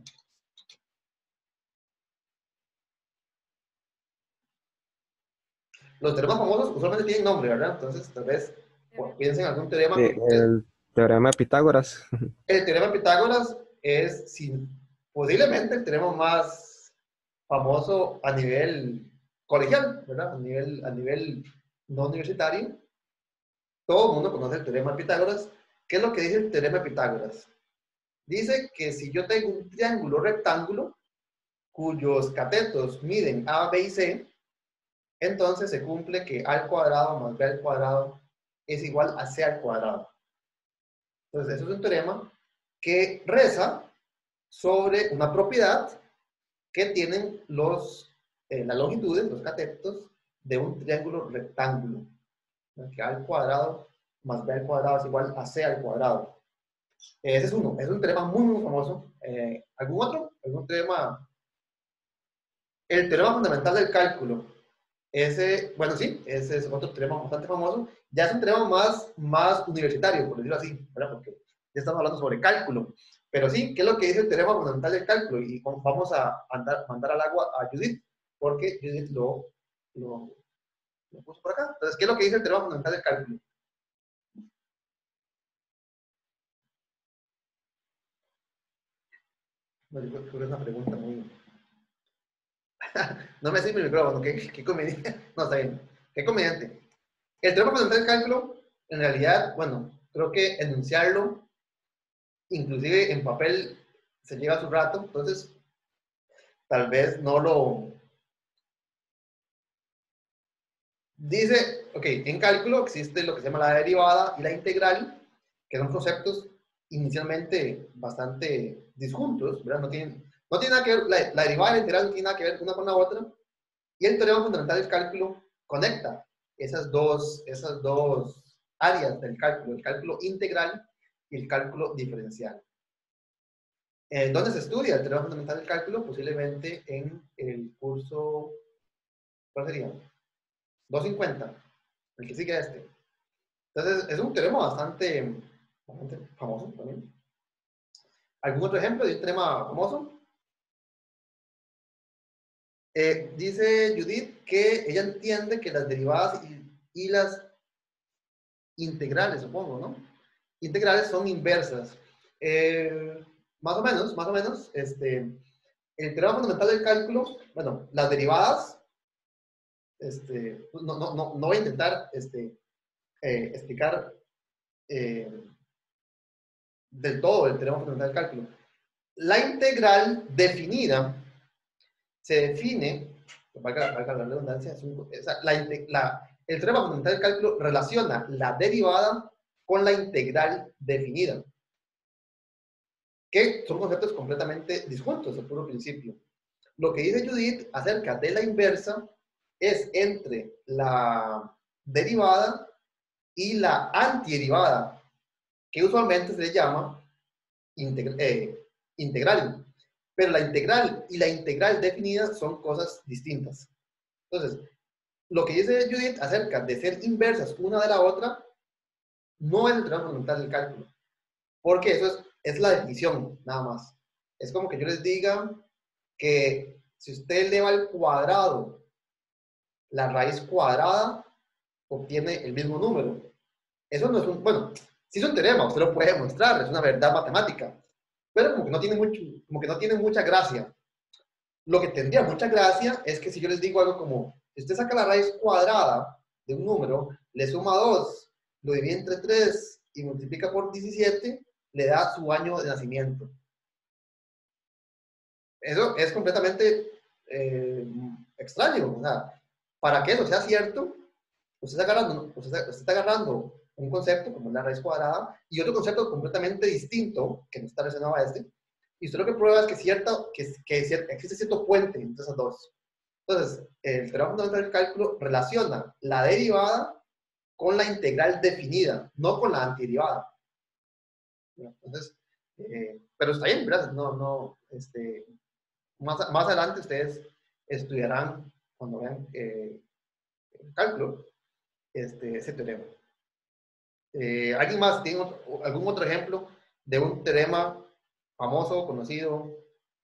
Los teoremas famosos usualmente tienen nombre, ¿verdad? Entonces, tal vez piensen en algún teorema. El teorema de Pitágoras. El teorema de Pitágoras es posiblemente el teorema más famoso a nivel colegial, ¿verdad? A nivel no universitario. Todo el mundo conoce el teorema de Pitágoras. ¿Qué es lo que dice el teorema de Pitágoras? Dice que si yo tengo un triángulo rectángulo cuyos catetos miden A, B y C, entonces se cumple que A al cuadrado más B al cuadrado es igual a C al cuadrado. Entonces, eso es un teorema que reza sobre una propiedad que tienen las longitudes, los catetos, de un triángulo rectángulo. Que A al cuadrado más B al cuadrado es igual a C al cuadrado. Ese es uno. Es un teorema muy, muy famoso. ¿Algún otro? ¿Algún teorema? El teorema fundamental del cálculo. Bueno, sí, ese es otro teorema bastante famoso. Ya es un teorema más universitario, por decirlo así, ¿verdad? Porque ya estamos hablando sobre cálculo. Pero sí, ¿qué es lo que dice el teorema fundamental del cálculo? Y vamos a mandar al agua a Judith, porque Judith lo puso por acá. Entonces, ¿qué es lo que dice el teorema fundamental del cálculo? No, yo creo que es una pregunta muy... No me sirve el micrófono, qué conveniente. No, está bien. Qué conveniente. El teorema fundamental del cálculo, en realidad, bueno, creo que enunciarlo, inclusive en papel, se lleva su rato, entonces, tal vez no lo... Dice, ok, en cálculo existe lo que se llama la derivada y la integral, que son conceptos inicialmente bastante disjuntos, ¿verdad? No tiene nada que ver, la derivada y la integral no tiene nada que ver una con la otra, y el teorema fundamental del cálculo conecta esas dos áreas del cálculo, el cálculo integral y el cálculo diferencial. ¿Dónde se estudia el teorema fundamental del cálculo? Posiblemente en el curso, ¿cuál sería? 250, el que sigue a este. Entonces, es un teorema bastante famoso también. ¿Algún otro ejemplo de un teorema famoso? Dice Judith que ella entiende que las derivadas y las integrales, supongo, ¿no? Integrales son inversas. Más o menos, el teorema fundamental del cálculo, bueno, las derivadas, no voy a intentar explicar del todo el teorema fundamental del cálculo. La integral definida se define valga la redundancia, el teorema fundamental del cálculo relaciona la derivada con la integral definida, que son conceptos completamente disjuntos al puro principio. Lo que dice Judith acerca de la inversa es entre la derivada y la antiderivada, que usualmente se le llama integral. Pero la integral y la integral definida son cosas distintas. Entonces, lo que dice Judith acerca de ser inversas una de la otra no es el teorema fundamental del cálculo, porque eso es la definición, nada más. Es como que yo les diga que si usted eleva al cuadrado la raíz cuadrada, obtiene el mismo número. Eso no es bueno, sí es un teorema, usted lo puede demostrar, es una verdad matemática, pero como que no tiene mucha gracia. Lo que tendría mucha gracia es que si yo les digo algo como, si usted saca la raíz cuadrada de un número, le suma 2, lo divide entre 3 y multiplica por 17, le da su año de nacimiento. Eso es completamente extraño. O sea, para que eso sea cierto, usted está agarrando un concepto como la raíz cuadrada y otro concepto completamente distinto, que no está relacionado a este, y usted lo que prueba es que existe cierto puente entre esas dos. Entonces, el teorema fundamental del cálculo relaciona la derivada con la integral definida, no con la antiderivada. Entonces, pero está bien, gracias. Más adelante ustedes estudiarán, cuando vean el cálculo, ese teorema. ¿Alguien más tiene algún otro ejemplo de un teorema famoso, conocido?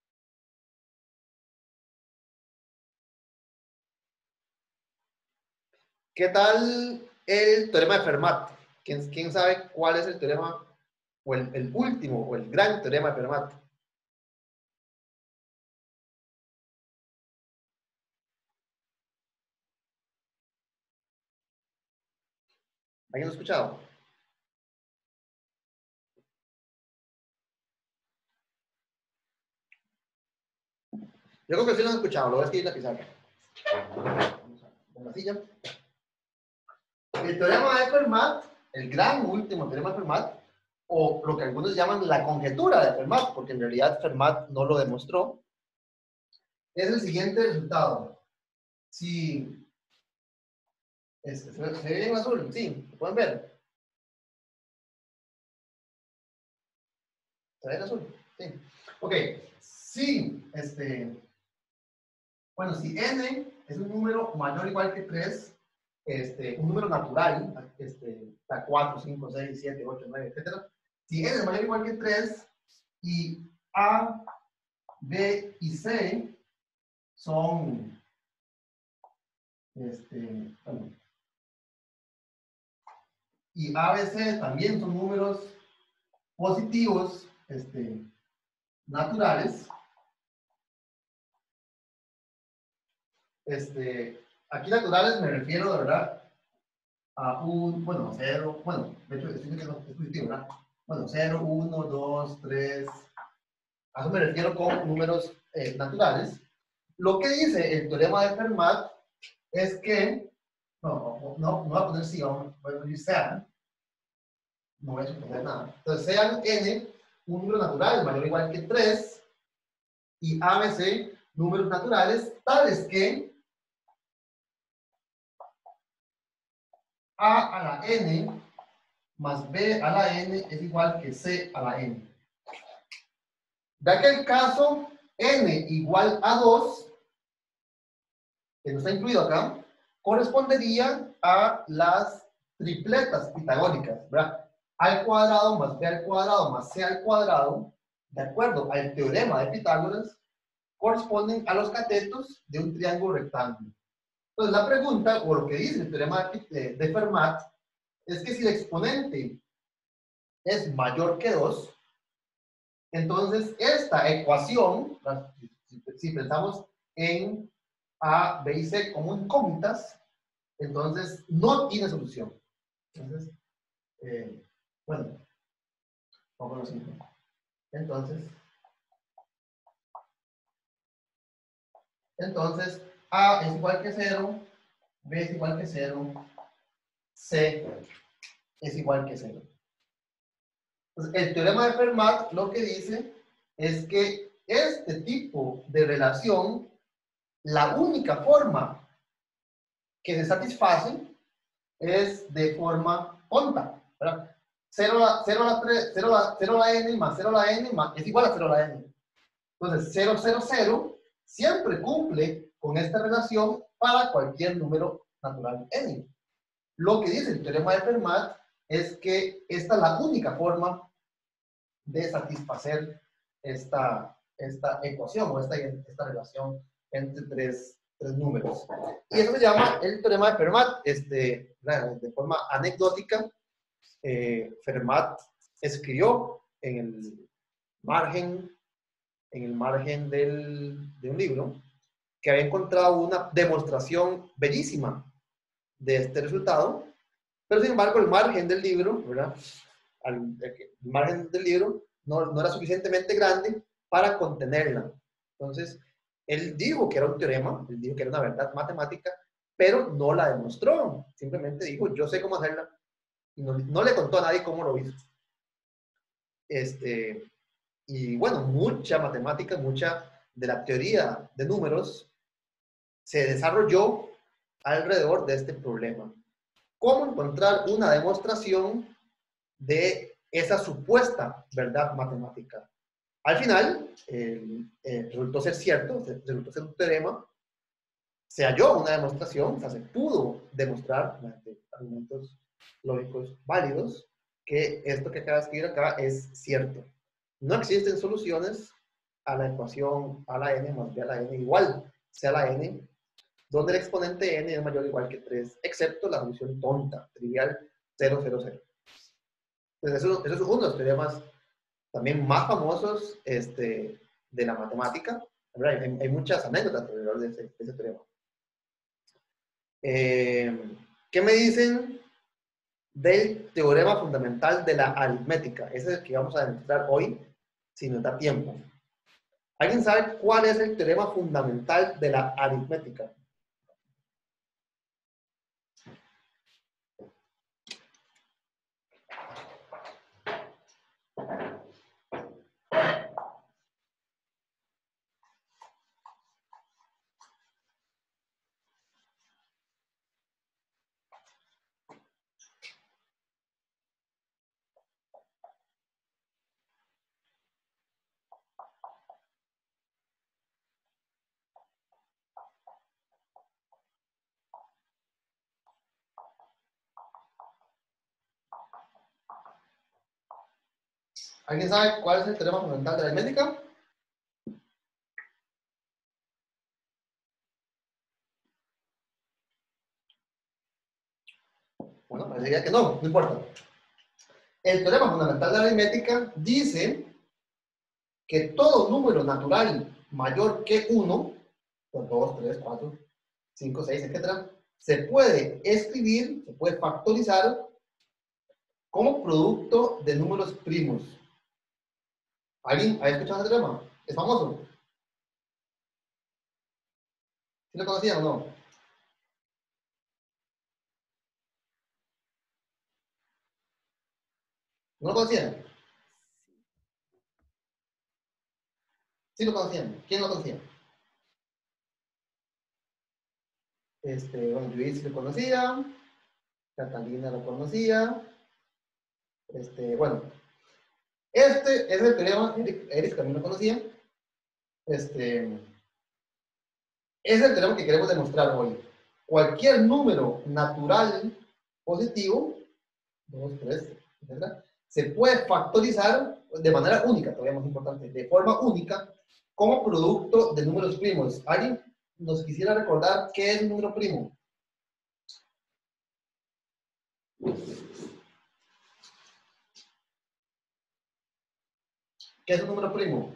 ¿Qué tal el teorema de Fermat? ¿Quién sabe cuál es el teorema, o el último, o el gran teorema de Fermat? ¿Alguien lo ha escuchado? Yo creo que sí lo han escuchado, lo voy a escribir en la pizarra. Con la silla. El teorema de Fermat, el gran último teorema de Fermat, o lo que algunos llaman la conjetura de Fermat, porque en realidad Fermat no lo demostró, es el siguiente resultado. Si ¿se ve en azul? Sí, ¿lo pueden ver? ¿Se ve en azul? Sí. Ok, si bueno, si n es un número mayor o igual que 3, un número natural, 4, 5, 6, 7, 8, 9, etc. Si n es mayor o igual que 3 y a, b y c son, bueno, y a, b, c también son números positivos, naturales, aquí naturales me refiero, de verdad, a bueno, 0, bueno, de hecho, estoy diciendo que es positivo, ¿verdad? Bueno, 0, 1, 2, 3, a eso me refiero con números naturales. Lo que dice el teorema de Fermat es que, no voy a poner sí, voy a poner sean, no voy a suponer nada. Entonces, sean n, un número natural mayor o igual que 3, y ABC, números naturales, tales que A a la n más B a la n es igual que C a la n. Ya que el caso n igual a 2, que no está incluido acá, correspondería a las tripletas pitagóricas, ¿verdad? A al cuadrado más B al cuadrado más C al cuadrado, de acuerdo al teorema de Pitágoras, corresponden a los catetos de un triángulo rectángulo. Entonces la pregunta, o lo que dice el teorema de Fermat, es que si el exponente es mayor que 2, entonces esta ecuación, si pensamos en A, B y C como incógnitas, entonces no tiene solución. Entonces, bueno, vamos a ver. Entonces, A es igual que 0, B es igual que 0, C es igual que 0. Entonces, el teorema de Fermat lo que dice es que este tipo de relación, la única forma que se satisface es de forma tonta, ¿verdad? 0 a la 3, 0 a la n más 0 a la n más, es igual a 0 a la n. Entonces, 0, 0, 0 siempre cumple con esta relación para cualquier número natural n. Lo que dice el teorema de Fermat es que esta es la única forma de satisfacer esta ecuación o esta relación entre tres números. Y eso se llama el teorema de Fermat. De forma anecdótica, Fermat escribió en el margen de un libro que había encontrado una demostración bellísima de este resultado, pero sin embargo el margen del libro, ¿verdad? El margen del libro no era suficientemente grande para contenerla. Entonces, él dijo que era un teorema, él dijo que era una verdad matemática, pero no la demostró. Simplemente dijo, yo sé cómo hacerla, y no le contó a nadie cómo lo hizo. Y bueno, mucha matemática, mucha de la teoría de números se desarrolló alrededor de este problema. ¿Cómo encontrar una demostración de esa supuesta verdad matemática? Al final, resultó ser cierto, resultó ser un teorema, se halló una demostración, o sea, se pudo demostrar mediante argumentos lógicos válidos que esto que acaba de escribir acá es cierto. No existen soluciones a la ecuación a la n más b a la n igual c a la n, donde el exponente n es mayor o igual que 3, excepto la solución tonta, trivial 0, 0, 0. Entonces, eso es uno de los teoremas también más famosos de la matemática. Hay muchas anécdotas alrededor de ese teorema. ¿Qué me dicen del teorema fundamental de la aritmética? Ese es el que vamos a demostrar hoy, si nos da tiempo. ¿Alguien sabe cuál es el teorema fundamental de la aritmética? ¿Alguien sabe cuál es el teorema fundamental de la aritmética? Bueno, parecería que no importa. El teorema fundamental de la aritmética dice que todo número natural mayor que 1, 2, 3, 4, 5, 6, etc., se puede escribir, se puede factorizar como producto de números primos. ¿Alguien ha escuchado ese teorema? ¿Es famoso? ¿Sí lo conocían o no? ¿No lo conocían? ¿Sí lo conocían? ¿Quién lo conocía? Bueno, Luis lo conocía, Catalina lo conocía, bueno, es el teorema, Eric también lo conocía, es el teorema que queremos demostrar hoy. Cualquier número natural positivo, 2, 3, etc., se puede factorizar de manera única, todavía más importante, de forma única, como producto de números primos. ¿Alguien nos quisiera recordar qué es un número primo? ¿Qué es un número primo?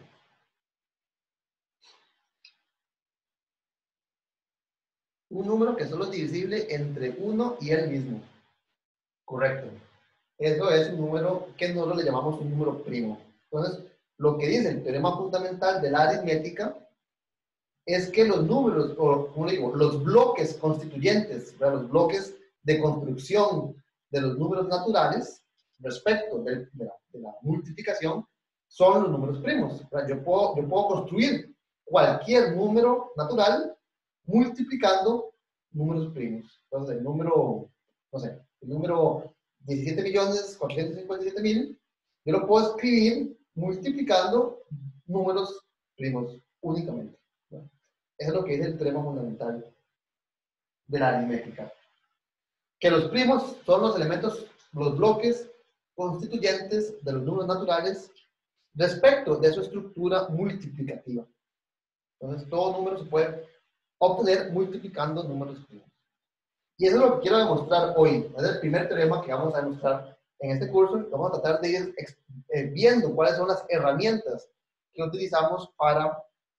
Un número que solo es divisible entre 1 y él mismo. Correcto. Eso es un número que nosotros le llamamos un número primo. Entonces, lo que dice el teorema fundamental de la aritmética es que los números, o como digo, los bloques constituyentes, ¿verdad? Los bloques de construcción de los números naturales respecto de la multiplicación son los números primos. ¿Verdad? Yo puedo construir cualquier número natural multiplicando números primos. Entonces, el número, no sé, el número 17.457.000, yo lo puedo escribir multiplicando números primos únicamente. ¿No? Eso es lo que es el teorema fundamental de la aritmética. Que los primos son los elementos, los bloques constituyentes de los números naturales respecto de su estructura multiplicativa. Entonces, todo número se puede obtener multiplicando números primos. Y eso es lo que quiero demostrar hoy. Es el primer teorema que vamos a demostrar en este curso. Vamos a tratar de ir viendo cuáles son las herramientas que utilizamos para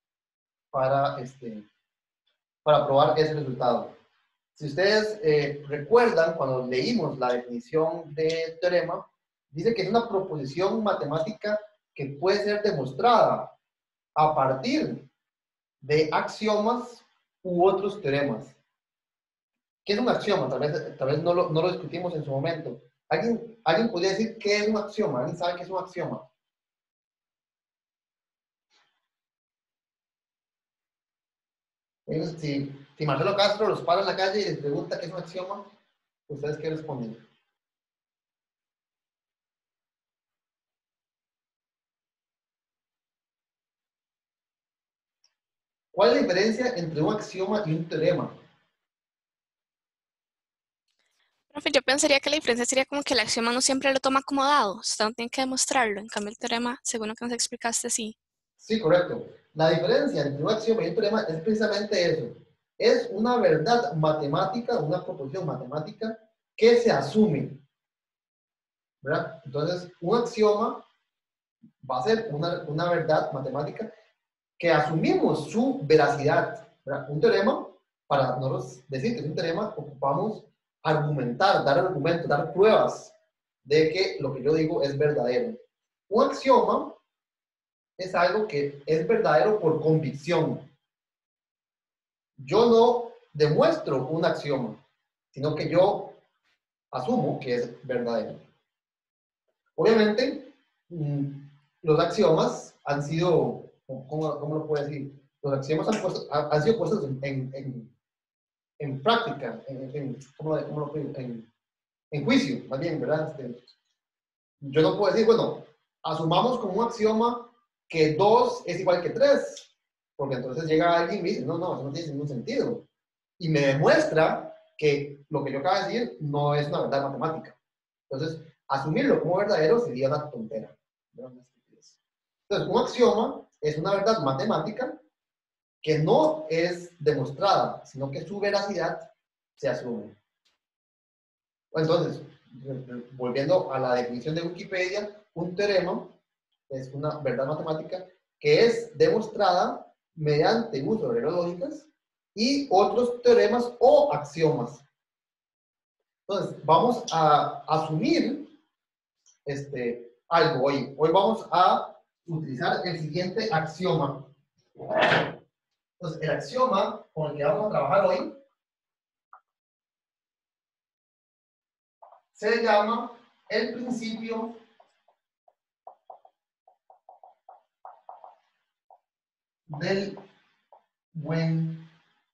probar ese resultado. Si ustedes recuerdan, cuando leímos la definición de teorema, dice que es una proposición matemática que puede ser demostrada a partir de axiomas u otros teoremas. ¿Qué es un axioma? Tal vez no lo discutimos en su momento. ¿Alguien podría decir qué es un axioma? ¿Alguien sabe qué es un axioma? Si Marcelo Castro los para en la calle y les pregunta qué es un axioma, ¿ustedes qué responden? ¿Cuál es la diferencia entre un axioma y un teorema? Profe, yo pensaría que la diferencia sería como que el axioma no siempre lo toma como dado. Usted no tiene que demostrarlo. En cambio, el teorema, según lo que nos explicaste, sí. Sí, correcto. La diferencia entre un axioma y un teorema es precisamente eso. Es una verdad matemática, una proposición matemática que se asume, ¿verdad? Entonces, un axioma va a ser una verdad matemática que asumimos su veracidad, ¿verdad? Un teorema, para nosotros decir que es un teorema, ocupamos argumentar, dar argumentos, dar pruebas de que lo que yo digo es verdadero. Un axioma es algo que es verdadero por convicción. Yo no demuestro un axioma, sino que yo asumo que es verdadero. Obviamente, los axiomas han sido, ¿cómo lo puedo decir? Los axiomas han sido puestos en práctica, en juicio, más bien, ¿verdad? Yo no puedo decir, bueno, asumamos como un axioma que 2 es igual que 3, porque entonces llega alguien y me dice, no, eso no tiene ningún sentido. Y me demuestra que lo que yo acabo de decir no es una verdad matemática. Entonces, asumirlo como verdadero sería una tontera. Entonces, un axioma es una verdad matemática que no es demostrada, sino que su veracidad se asume. Entonces, volviendo a la definición de Wikipedia, un teorema es una verdad matemática que es demostrada mediante uso de reglas lógicas y otros teoremas o axiomas. Entonces, vamos a asumir algo hoy. Hoy vamos a utilizar el siguiente axioma. Entonces, el axioma con el que vamos a trabajar hoy se llama el principio del buen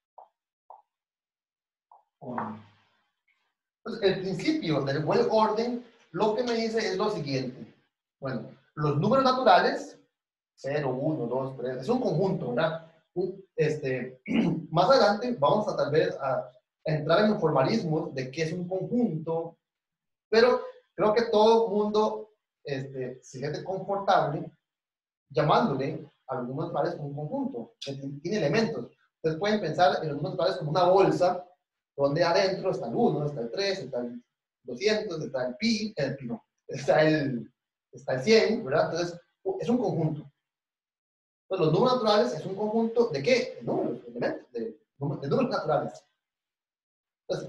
orden. Entonces, el principio del buen orden lo que me dice es lo siguiente. Bueno, los números naturales, 0, 1, 2, 3, es un conjunto, ¿verdad? Más adelante vamos a tal vez a entrar en los formalismos de qué es un conjunto, pero creo que todo el mundo se siente confortable llamándole a los números naturales como un conjunto, que tiene elementos. Ustedes pueden pensar en los números naturales como una bolsa, donde adentro está el 1, está el 3, está el 200, está el pi, no, está el 100, ¿verdad? Entonces, es un conjunto. Entonces, los números naturales es un conjunto de qué? De números, elementos, de números naturales. Entonces,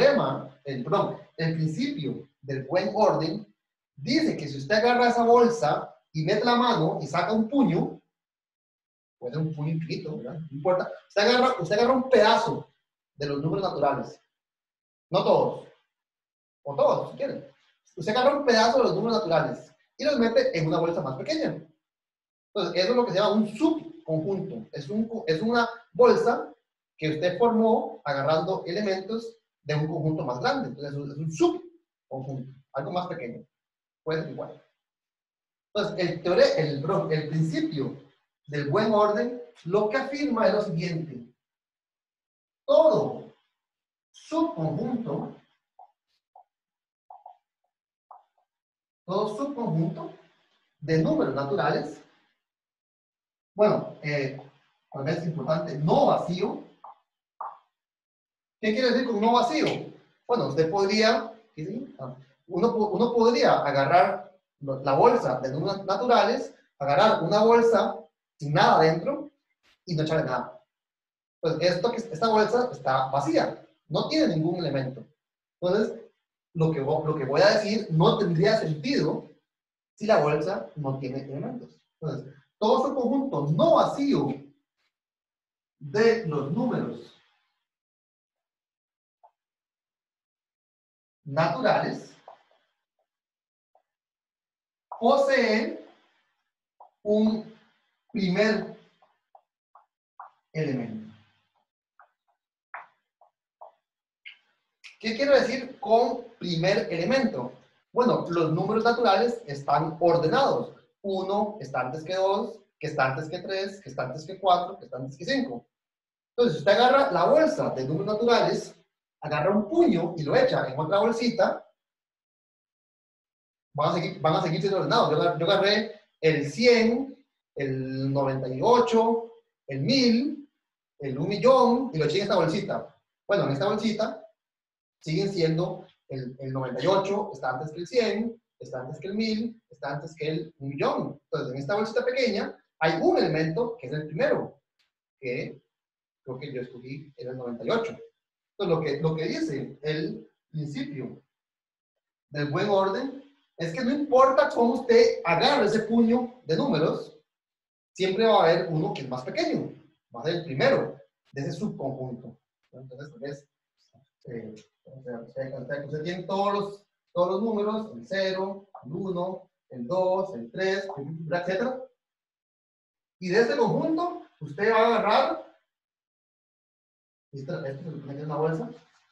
el principio del buen orden dice que si usted agarra esa bolsa y mete la mano y saca un puño, puede ser un puño infinito, ¿verdad? No importa. Usted agarra un pedazo de los números naturales. No todos. O todos, si quieren. Usted agarra un pedazo de los números naturales y los mete en una bolsa más pequeña. Entonces, eso es lo que se llama un subconjunto. Es una bolsa que usted formó agarrando elementos de un conjunto más grande. Entonces, es un subconjunto, algo más pequeño. Puede ser igual. Entonces, el principio del buen orden lo que afirma es lo siguiente. Todo subconjunto de números naturales, bueno, tal vez es importante, no vacío. ¿Qué quiere decir con no vacío? Bueno, usted podría, uno podría agarrar la bolsa de números naturales, agarrar una bolsa sin nada dentro y no echarle nada. Pues esta bolsa está vacía, no tiene ningún elemento. Entonces, lo que voy a decir no tendría sentido si la bolsa no tiene elementos. Entonces, todo su conjunto no vacío de los números naturales posee un primer elemento. ¿Qué quiero decir con primer elemento? Bueno, los números naturales están ordenados. 1 está antes que 2, que está antes que 3, que está antes que 4, que está antes que 5. Entonces, si usted agarra la bolsa de números naturales, agarra un puño y lo echa en otra bolsita, van a seguir siendo ordenados. Yo agarré el 100, el 98, el 1000, el 1.000.000 y lo eché en esta bolsita. Bueno, en esta bolsita siguen siendo el 98, está antes que el 100, está antes que el 1000, está antes que el 1.000.000. Entonces, en esta bolsita pequeña hay un elemento que es el primero, que creo que yo escogí, era el 98. Entonces, lo que dice el principio del buen orden es que no importa cómo usted agarre ese puño de números, siempre va a haber uno que es más pequeño, va a ser el primero de ese subconjunto. Entonces, usted tiene todos los números, el 0, el 1, el 2, el 3, etc. Y de este conjunto, usted va a agarrar, esto se supone que es una bolsa,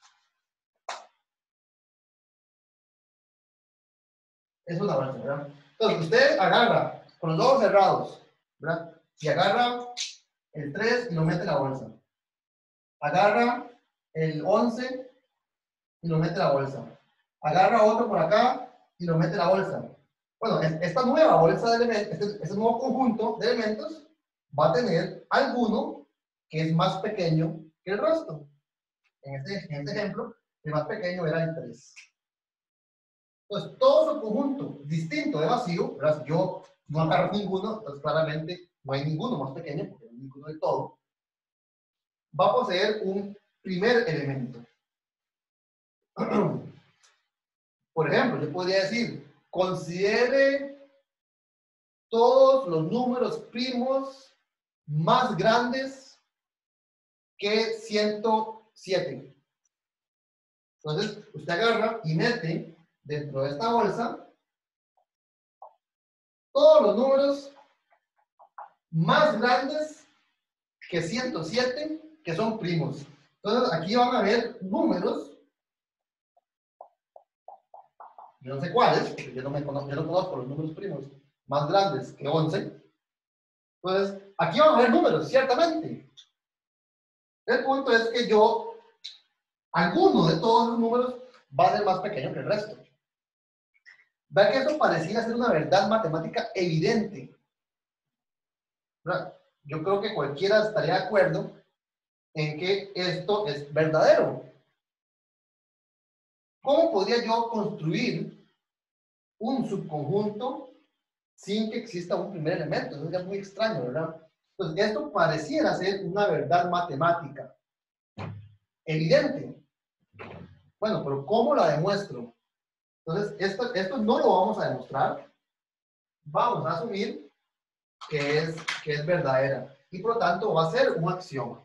es una bolsa, ¿verdad? Entonces, usted agarra con los ojos cerrados, ¿verdad? Y agarra el 3 y lo mete en la bolsa. Agarra el 11 y lo mete en la bolsa. Agarra otro por acá y lo mete en la bolsa. Bueno, esta nueva bolsa de elementos, este nuevo conjunto de elementos va a tener alguno que es más pequeño que el resto. En este ejemplo, el más pequeño era el 3. Entonces, todo su conjunto distinto de vacío, ¿verdad? Si yo no agarro ninguno, entonces claramente no hay ninguno más pequeño, porque no hay ninguno de todo, va a poseer un primer elemento. Por ejemplo, yo podría decir, considere todos los números primos más grandes que 107. Entonces, usted agarra y mete dentro de esta bolsa todos los números más grandes que 107 que son primos. Entonces, aquí van a ver números, yo no sé cuáles, porque yo no conozco los números primos más grandes que 11. Entonces, aquí van a ver números, ciertamente. El punto es que alguno de todos los números va a ser más pequeño que el resto. Vean que eso pareciera ser una verdad matemática evidente. ¿Verdad? Yo creo que cualquiera estaría de acuerdo en que esto es verdadero. ¿Cómo podría yo construir un subconjunto sin que exista un primer elemento? Eso es muy extraño, ¿verdad? Entonces, esto pareciera ser una verdad matemática evidente. Bueno, pero ¿cómo la demuestro? Entonces, esto no lo vamos a demostrar. Vamos a asumir que es verdadera. Y por lo tanto va a ser un axioma.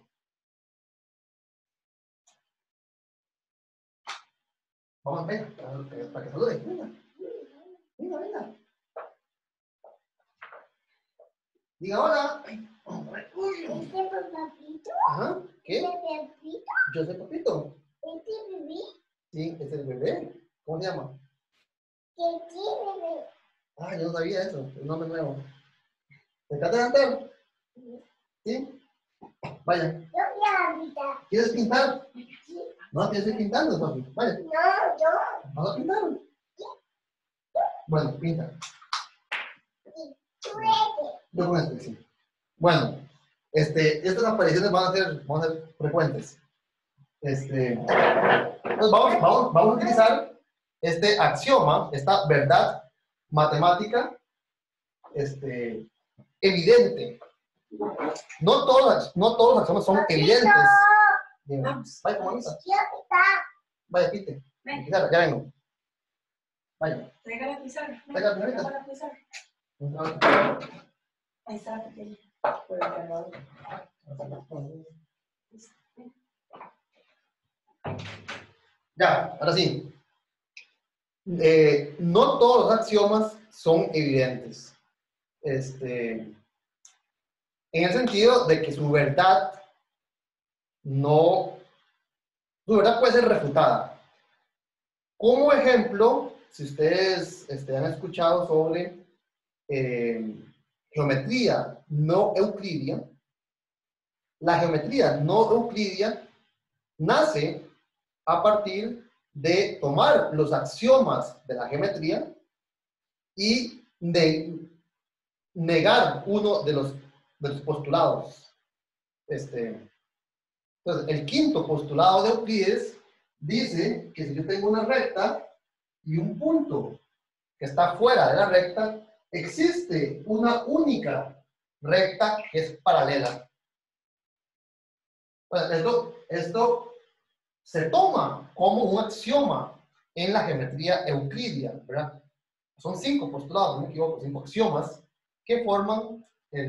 Vamos a ver, para que salude. Venga, venga. Diga hola. Uy. ¿Este papito? Ajá. ¿Qué? ¿Este papito? Yo soy Papito. ¿Este bebé? Sí, es el bebé. ¿Cómo se llama? ¿Qué bebé? Ah, yo no sabía eso. Es un nombre nuevo. ¿Te estás delantero? ¿Sí? Vaya. Yo voy a pintar. ¿Quieres pintar? Sí. No, tienes que ir pintando, Sofi. Vaya. No, yo. Vamos a pintar. Bueno, pinta. Juguete. Yo con este, sí. Bueno, estas apariciones van a ser frecuentes. Pues vamos a utilizar este axioma, esta verdad matemática, evidente. No todos los axiomas son evidentes. Bien. Vaya, como Anita. Quiero pintar. Vaya, pinte. Ya vengo. Vaya. Traiga la pizarra. Traiga la pizarra. Traiga la pizarra. Ahí está la pequeña. Por el cargador. Ya, ahora sí. No todos los axiomas son evidentes. En el sentido de que su verdad puede ser refutada. Como ejemplo, si ustedes han escuchado sobre geometría no euclidia, la geometría no euclidia nace a partir de tomar los axiomas de la geometría y de negar uno de los postulados. Entonces, el quinto postulado de Euclides dice que si yo tengo una recta y un punto que está fuera de la recta, existe una única recta que es paralela. Bueno, esto se toma como un axioma en la geometría euclidia, ¿verdad? Son 5 postulados, no me equivoco, 5 axiomas que forman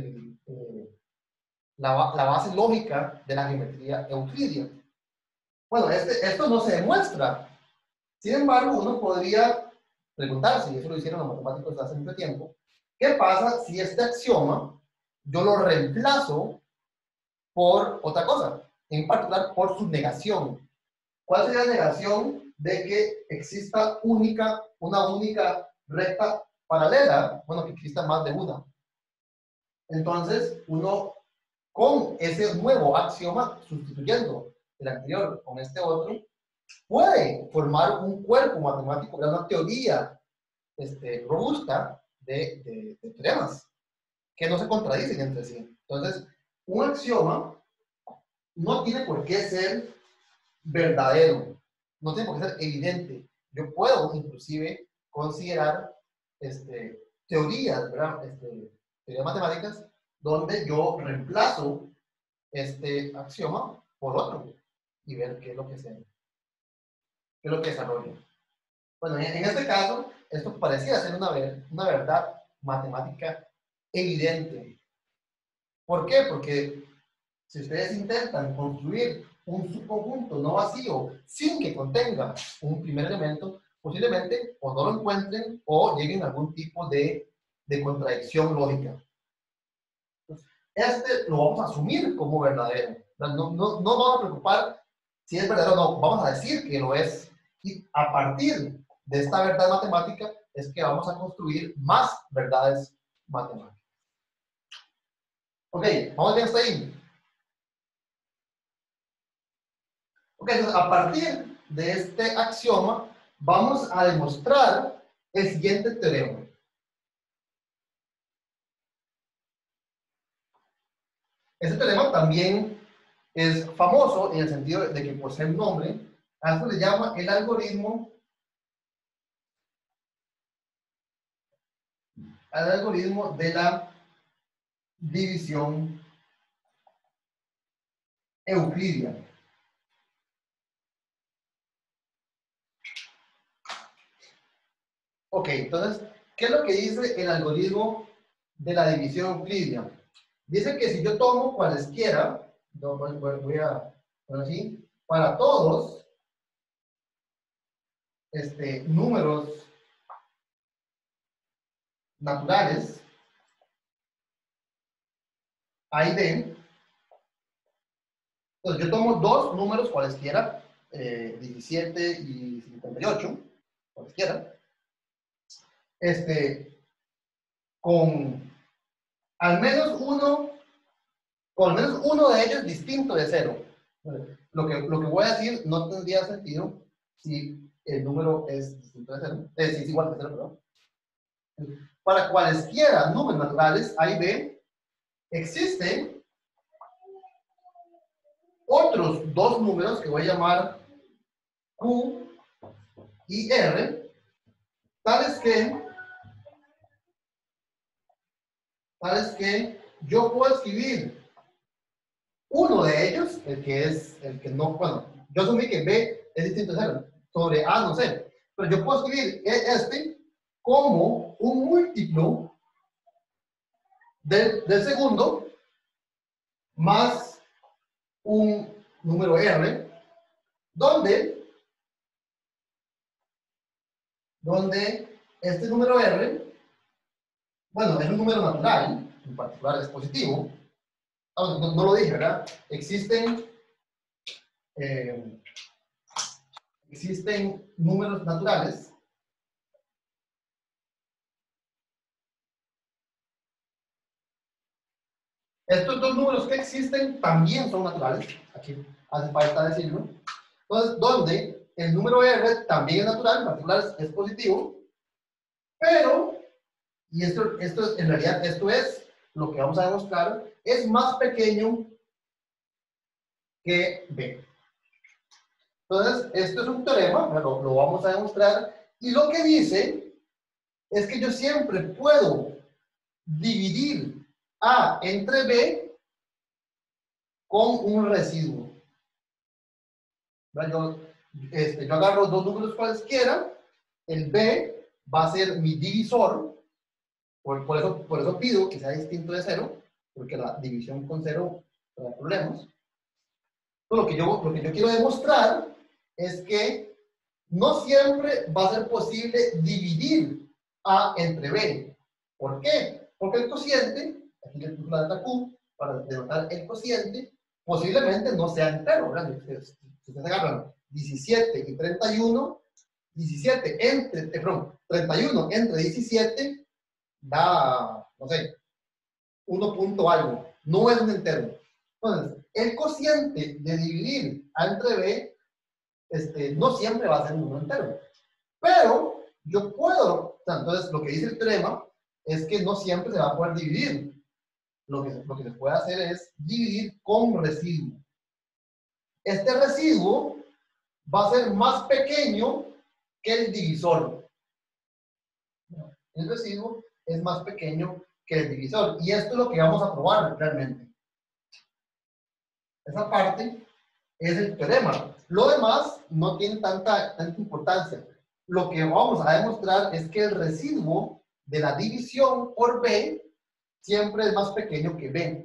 la base lógica de la geometría euclidia. Bueno, esto no se demuestra. Sin embargo, uno podría preguntarse, y eso lo hicieron los matemáticos hace mucho tiempo, ¿qué pasa si este axioma yo lo reemplazo por otra cosa? En particular, por su negación. ¿Cuál sería la negación de que exista una única recta paralela? Bueno, que exista más de una. Entonces, uno, con ese nuevo axioma, sustituyendo el anterior con este otro, puede formar un cuerpo matemático, una teoría robusta de teoremas que no se contradicen entre sí. Entonces, un axioma no tiene por qué ser verdadero, no tiene por qué ser evidente. Yo puedo inclusive considerar teorías, ¿verdad? Teorías matemáticas donde yo reemplazo este axioma por otro y ver qué es lo que desarrolla. Bueno, en este caso, esto parecía ser una verdad matemática evidente. ¿Por qué? Porque si ustedes intentan construir un subconjunto no vacío sin que contenga un primer elemento, posiblemente o no lo encuentren o lleguen a algún tipo de contradicción lógica. Entonces, lo vamos a asumir como verdadero. No vamos a preocupar si es verdadero o no, vamos a decir que lo es. Y a partir de esta verdad matemática es que vamos a construir más verdades matemáticas. Ok, ¿vamos bien hasta ahí? Ok, entonces a partir de este axioma vamos a demostrar el siguiente teorema. Este teorema también es famoso en el sentido de que posee un nombre. A esto le llama el algoritmo de la división euclidia. Ok, entonces, ¿qué es lo que dice el algoritmo de la división euclidia. Dice que si yo tomo cualesquiera, voy a poner así, para todos números naturales, A y B. Entonces yo tomo dos números cualesquiera, 17 y 58, cualesquiera, con al menos uno de ellos distinto de cero. Lo que voy a decir no tendría sentido si el número es distinto de cero, si es igual que cero, perdón. Para cualesquiera números naturales, A y B, existen otros dos números que voy a llamar Q y R, tales que yo puedo escribir uno de ellos, el que no, bueno, yo asumí que B es distinto de cero, sobre A no sé, pero yo puedo escribir como un múltiplo del segundo más un número R, donde este número R, bueno, es un número natural, en particular es positivo. No lo dije, ¿verdad? Existen números naturales Estos dos números que existen también son naturales. Aquí hace falta decirlo. Entonces, donde el número R también es natural, en particular es positivo, pero, y esto en realidad, esto es lo que vamos a demostrar, es más pequeño que B. Entonces, esto es un teorema, lo vamos a demostrar, y lo que dice es que yo siempre puedo dividir A entre B con un residuo. Yo agarro dos números cualesquiera, el B va a ser mi divisor, por eso pido que sea distinto de cero, porque la división con cero trae problemas. Lo que yo quiero demostrar es que no siempre va a ser posible dividir A entre B. ¿Por qué? Porque el cociente, aquí le puse la letra Q para denotar el cociente, posiblemente no sea entero, ¿verdad? Si ustedes agarran 17 y 31, 31 entre 17 da, no sé, 1 punto algo. No es un entero. Entonces, el cociente de dividir A entre B no siempre va a ser un número entero. Pero yo puedo, entonces lo que dice el teorema es que no siempre se va a poder dividir. Lo que se puede hacer es dividir con residuo. Este residuo va a ser más pequeño que el divisor. El residuo es más pequeño que el divisor. Y esto es lo que vamos a probar realmente. Esa parte es el teorema. Lo demás no tiene tanta importancia. Lo que vamos a demostrar es que el residuo de la división por B siempre es más pequeño que B.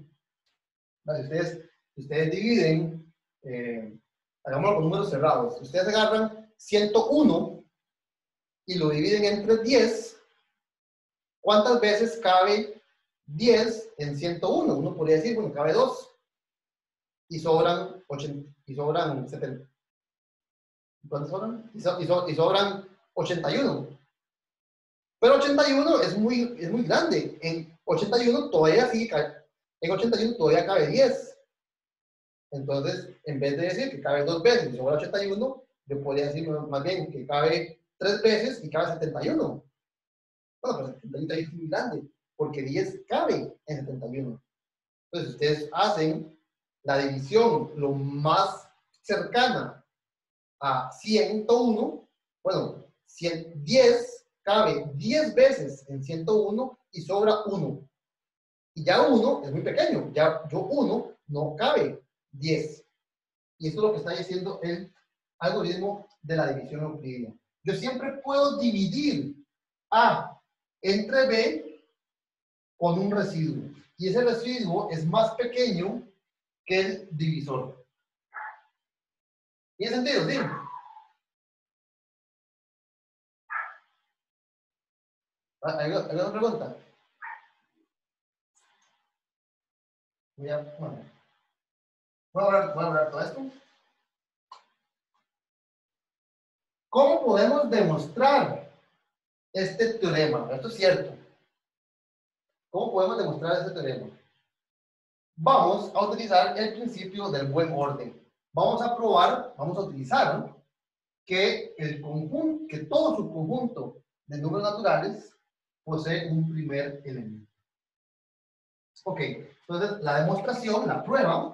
Si ustedes dividen, hagámoslo con números cerrados. Si ustedes agarran 101 y lo dividen entre 10, ¿cuántas veces cabe 10 en 101? Uno podría decir, bueno, cabe 2. Y sobran 70. ¿Cuántos sobran? Y sobran 81. Pero 81 es muy grande. En 81 todavía cabe 10. Entonces, en vez de decir que cabe 2 veces y sobra 81, yo podría decir más bien que cabe 3 veces y cabe 71. Bueno, pero 71 es muy grande, porque 10 cabe en 71. Entonces, ustedes hacen la división lo más cercana a 101, bueno, 10 cabe 10 veces en 101 y sobra 1. Y ya 1 es muy pequeño, ya 1 no cabe 10. Y esto es lo que está diciendo el algoritmo de la división euclidiana. Yo siempre puedo dividir A entre B con un residuo. Y ese residuo es más pequeño que el divisor. ¿Tiene sentido? ¿Sí? ¿Hay otra pregunta? Voy a hablar todo esto. ¿Cómo podemos demostrar este teorema? Esto es cierto. ¿Cómo podemos demostrar este teorema? Vamos a utilizar el principio del buen orden. Vamos a probar, vamos a utilizar que el conjunto, que todo subconjunto de números naturales posee un primer elemento. Ok, entonces la demostración, la prueba,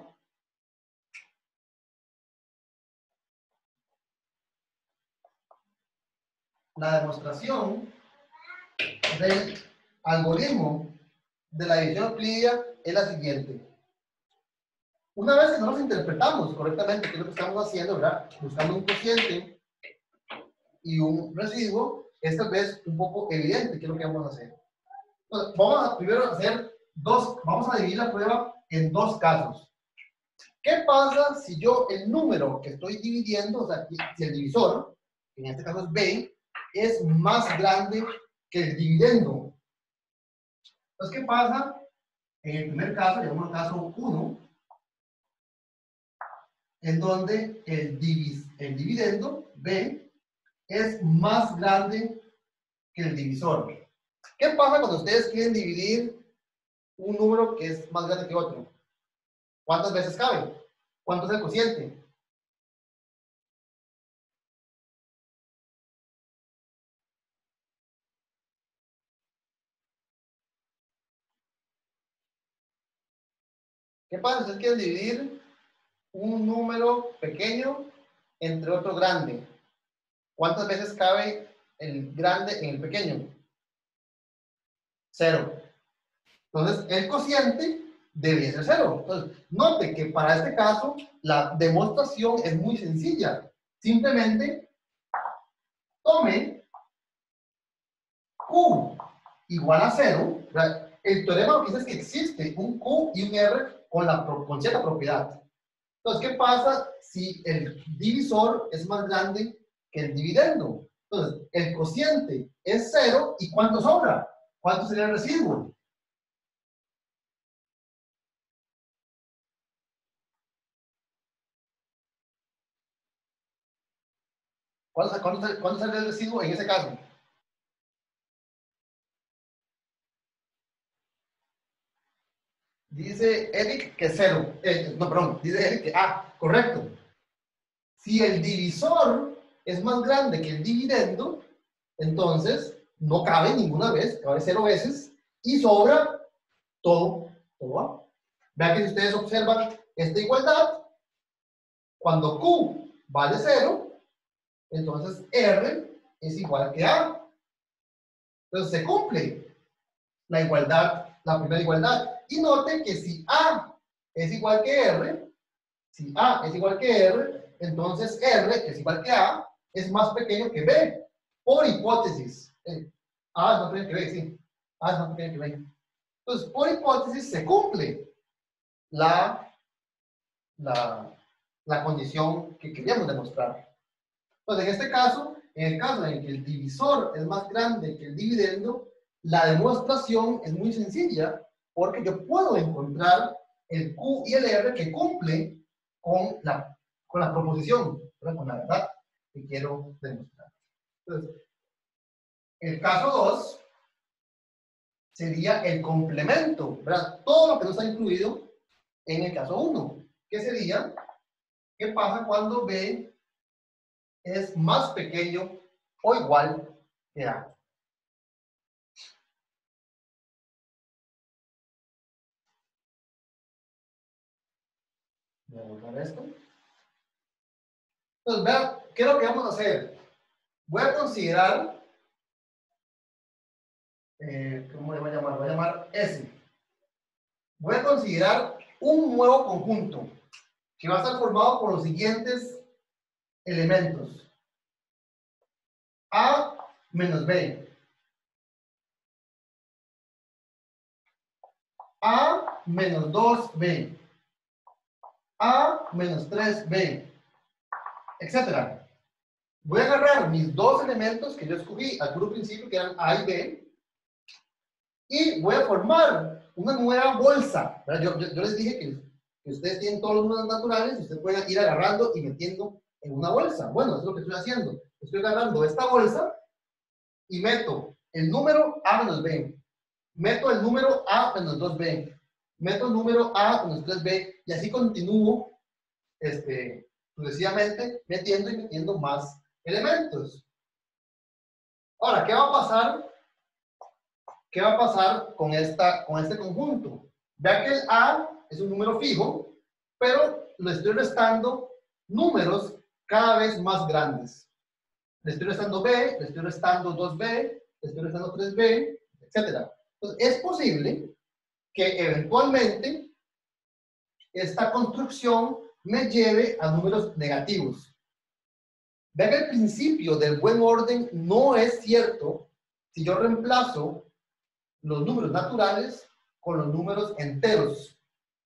la demostración del algoritmo de la división euclidia es la siguiente. Una vez que nosotros interpretamos correctamente qué es lo que estamos haciendo, ¿verdad? Buscando un cociente y un residuo, es tal vez un poco evidente qué es lo que vamos a hacer. Entonces, vamos a primero hacer vamos a dividir la prueba en dos casos. ¿Qué pasa si yo el número que estoy dividiendo, o sea, si el divisor, que en este caso es b, es más grande que el dividendo? Entonces, ¿qué pasa? En el primer caso, llamamos el caso 1, en donde el dividendo, b, es más grande que el divisor. ¿Qué pasa cuando ustedes quieren dividir un número que es más grande que otro? ¿Cuántas veces cabe? ¿Cuánto es el cociente? ¿Qué pasa si ustedes quieren dividir un número pequeño entre otro grande? ¿Cuántas veces cabe el grande en el pequeño? 0. Entonces, el cociente debería ser 0. Entonces, note que para este caso, la demostración es muy sencilla. Simplemente tome Q igual a 0. El teorema lo que dice es que existe un Q y un R con cierta propiedad. Entonces, ¿qué pasa si el divisor es más grande que el dividendo? Entonces, el cociente es 0 y ¿cuánto sobra? ¿Cuánto sería el residuo? ¿Cuánto sería el residuo en ese caso? Dice Eric que 0. No, perdón, dice Eric que correcto. Si el divisor es más grande que el dividendo, entonces no cabe ninguna vez, cabe 0 veces y sobra todo A. Vean que si ustedes observan esta igualdad, cuando Q vale 0, entonces R es igual que A. Entonces se cumple la igualdad, la primera igualdad. Y noten que si A es igual que R, si A es igual que R, entonces R, que es igual que A, es más pequeño que B, por hipótesis. A es más pequeño que B, sí. A es más pequeño que B. Entonces, por hipótesis se cumple la condición que queríamos demostrar. Entonces, en este caso, en el caso en que el divisor es más grande que el dividendo, la demostración es muy sencilla porque yo puedo encontrar el Q y el R que cumplen con la proposición, con la verdad que quiero demostrar. Entonces, el caso 2 sería el complemento, ¿verdad? Todo lo que no está incluido en el caso 1, que sería, ¿qué pasa cuando B es más pequeño o igual que A? Voy a borrar esto. Entonces, vean, ¿qué es lo que vamos a hacer? Voy a considerar, ¿cómo le voy a llamar? Voy a llamar S. Voy a considerar un nuevo conjunto que va a estar formado por los siguientes elementos. A menos B. A menos 2B, A menos 3B, etc. Voy a agarrar mis dos elementos que yo escogí al puro principio, que eran A y B, y voy a formar una nueva bolsa. Yo les dije que ustedes tienen todos los números naturales y ustedes pueden ir agarrando y metiendo en una bolsa. Bueno, eso es lo que estoy haciendo. Estoy agarrando esta bolsa y meto el número A menos B, meto el número A menos 2B, meto el número A menos 3B, y así continúo sucesivamente metiendo y metiendo más elementos. Ahora, ¿qué va a pasar? ¿Qué va a pasar con este conjunto? Vea que el A es un número fijo, pero le estoy restando números cada vez más grandes. Le estoy restando B, le estoy restando 2B, le estoy restando 3B, etc. Entonces, es posible que eventualmente esta construcción me lleve a números negativos. Vean que el principio del buen orden no es cierto si yo reemplazo los números naturales con los números enteros.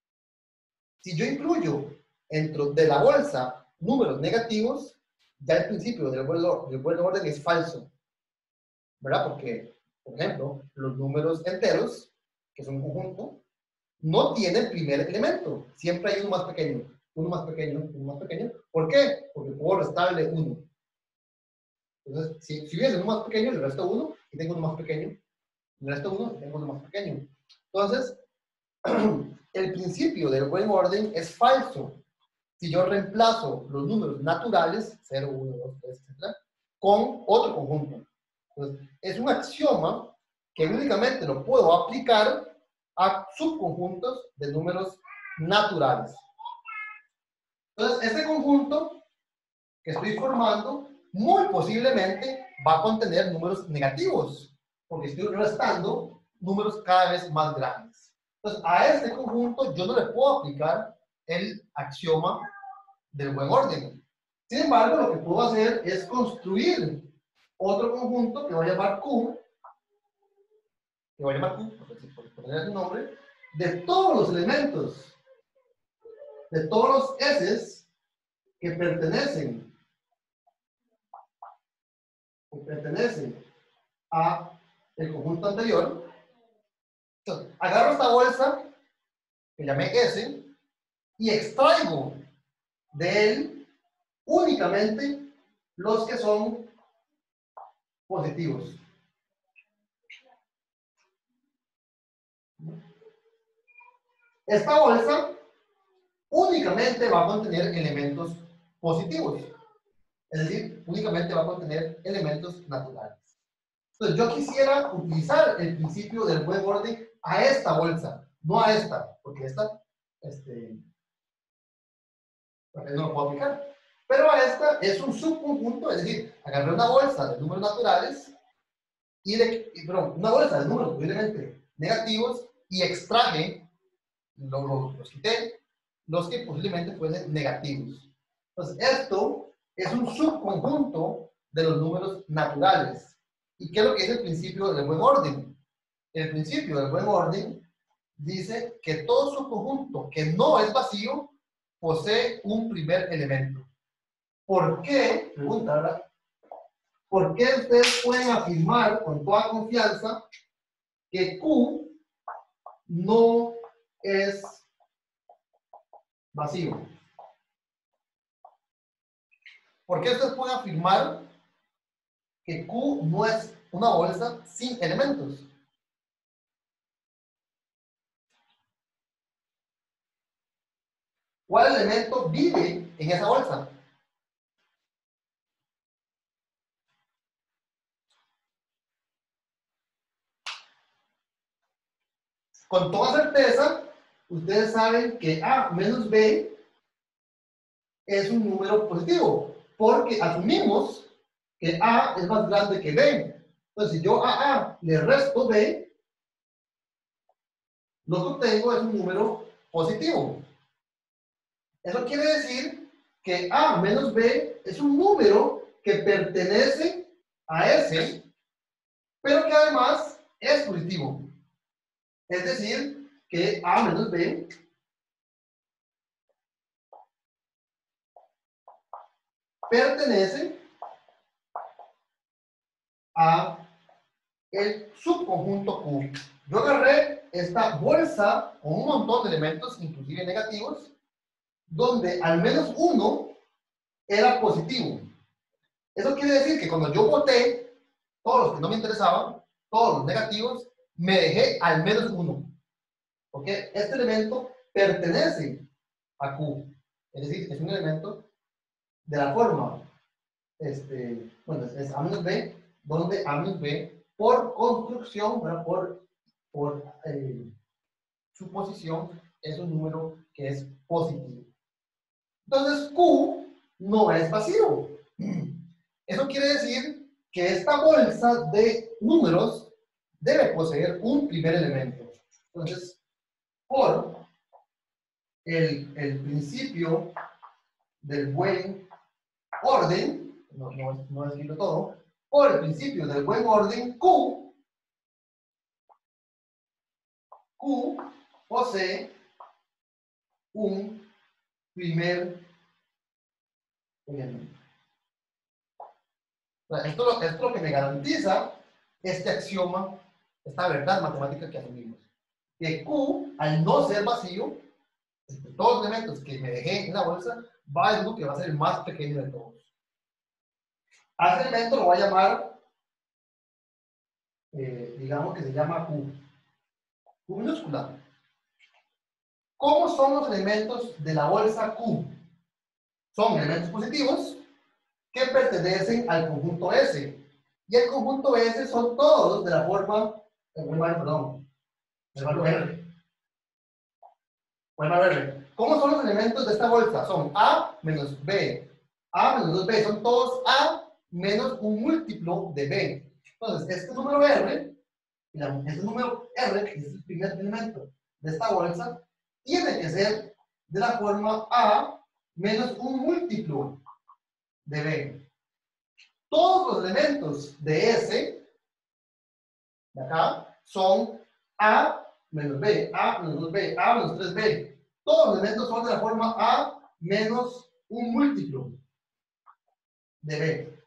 Si yo incluyo dentro de la bolsa números negativos, ya el principio del buen orden es falso, ¿verdad? Porque, por ejemplo, los números enteros, que son un conjunto, no tienen primer elemento. Siempre hay uno más pequeño, uno más pequeño, uno más pequeño. ¿Por qué? Porque puedo restarle uno. Entonces, si hubiese uno más pequeño, le resto uno y tengo uno más pequeño. Le resto uno y tengo uno más pequeño. Entonces, el principio del buen orden es falso si yo reemplazo los números naturales, 0, 1, 2, 3, etc., con otro conjunto. Entonces, es un axioma que únicamente lo puedo aplicar a subconjuntos de números naturales. Entonces, este conjunto que estoy formando muy posiblemente va a contener números negativos, porque estoy restando números cada vez más grandes. Entonces, a este conjunto yo no le puedo aplicar el axioma del buen orden. Sin embargo, lo que puedo hacer es construir otro conjunto que voy a llamar Q, por poner el nombre, de todos los elementos, de todos los S que pertenecen a el conjunto anterior. Entonces, agarro esta bolsa que llamé S y extraigo de él únicamente los que son positivos. Esta bolsa únicamente va a contener elementos positivos. Es decir, únicamente va a contener elementos naturales. Entonces, yo quisiera utilizar el principio del buen orden a esta bolsa, no a esta, porque esta, no lo puedo aplicar. Pero a esta es un subconjunto, es decir, agarré una bolsa de números naturales una bolsa de números posiblemente negativos y extraje, los quité, los que posiblemente fuesen negativos. Entonces, esto es un subconjunto de los números naturales. ¿Y qué es lo que dice el principio del buen orden? El principio del buen orden dice que todo subconjunto que no es vacío posee un primer elemento. ¿Por qué? Pregunta, ¿verdad? ¿Por qué ustedes pueden afirmar con toda confianza que Q no es vacío? ¿Por qué ustedes pueden afirmar que Q no es una bolsa sin elementos? ¿Cuál elemento vive en esa bolsa? Con toda certeza, ustedes saben que A menos B es un número positivo, porque asumimos que A es más grande que B. Entonces, si yo a A le resto B, lo que obtengo es un número positivo. Eso quiere decir que A menos B es un número que pertenece a S, pero que además es positivo. Es decir, que A menos B pertenece a el subconjunto Q. Yo agarré esta bolsa con un montón de elementos, inclusive negativos, donde al menos uno era positivo. Eso quiere decir que cuando yo boté todos los que no me interesaban, todos los negativos, me dejé al menos uno. ¿Ok? Este elemento pertenece a Q. Es decir, es un elemento de la forma, bueno, es A menos B, donde A menos B, por construcción, ¿verdad? por suposición, es un número que es positivo. Entonces, Q no es vacío. Eso quiere decir que esta bolsa de números debe poseer un primer elemento. Entonces, por el principio del buen orden, no decirlo todo, por el principio del buen orden, Q posee un primer elemento. Esto es lo que me garantiza este axioma, esta verdad matemática que asumimos. Que Q, al no ser vacío, todos los elementos que me dejé en la bolsa, va a ser que va a ser el más pequeño de todos. A ese elemento lo voy a llamar, digamos que se llama Q. Q minúscula. ¿Cómo son los elementos de la bolsa Q? Son elementos positivos que pertenecen al conjunto S. Y el conjunto S son todos de la forma, el valor R. ¿Cómo son los elementos de esta bolsa? Son A menos B. A menos 2B. Son todos A menos un múltiplo de B. Entonces, este número R, que es el primer elemento de esta bolsa, tiene que ser de la forma A menos un múltiplo de B. Todos los elementos de S, de acá, son A menos B, A menos 2B, A menos 3B. Todos los elementos son de la forma A menos un múltiplo de B.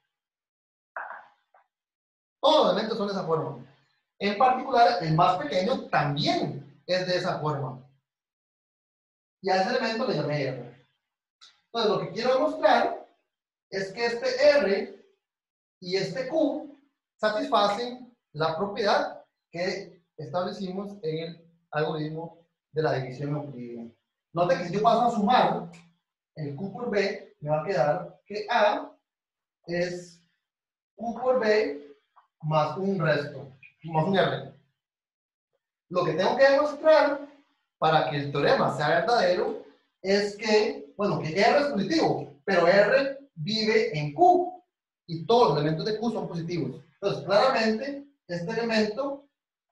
Todos los elementos son de esa forma. En particular, el más pequeño también es de esa forma. Y a ese elemento le llamé R. Entonces, lo que quiero demostrar es que este R y este Q satisfacen la propiedad que establecimos en el algoritmo de la división euclidiana. Note que si yo paso a sumar el Q por B, me va a quedar que A es Q por B más un resto, más un R. Lo que tengo que demostrar para que el teorema sea verdadero es que, bueno, que R es positivo, pero R vive en Q y todos los elementos de Q son positivos. Entonces, claramente, este elemento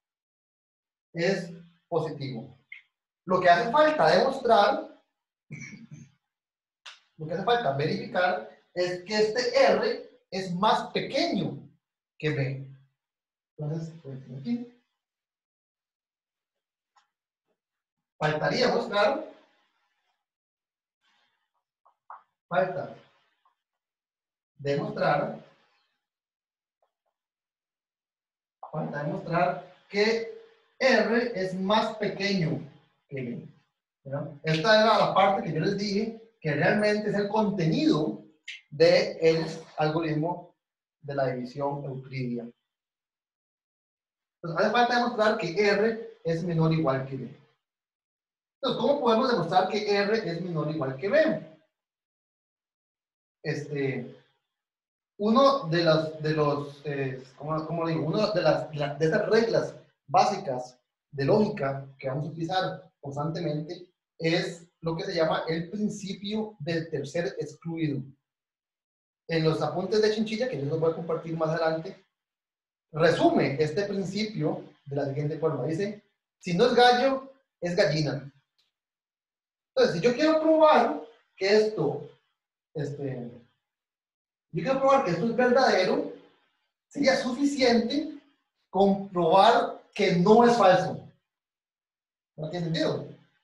es positivo. Lo que hace falta demostrar, lo que hace falta verificar es que este R es más pequeño que B. Entonces, pues aquí falta demostrar que R es más pequeño que B. ¿Verdad? Esta era la parte que yo les dije que realmente es el contenido del algoritmo de la división euclidiana. Entonces, hace falta demostrar que R es menor o igual que B. Entonces, ¿cómo podemos demostrar que R es menor o igual que B? Uno de estas reglas básicas de lógica que vamos a utilizar constantemente es lo que se llama el principio del tercer excluido. En los apuntes de Chinchilla, que yo los voy a compartir más adelante, resume este principio de la siguiente forma. Dice, si no es gallo, es gallina. Entonces, si yo quiero probar que esto, es verdadero, sería suficiente comprobar que no es falso. ¿No tiene sentido?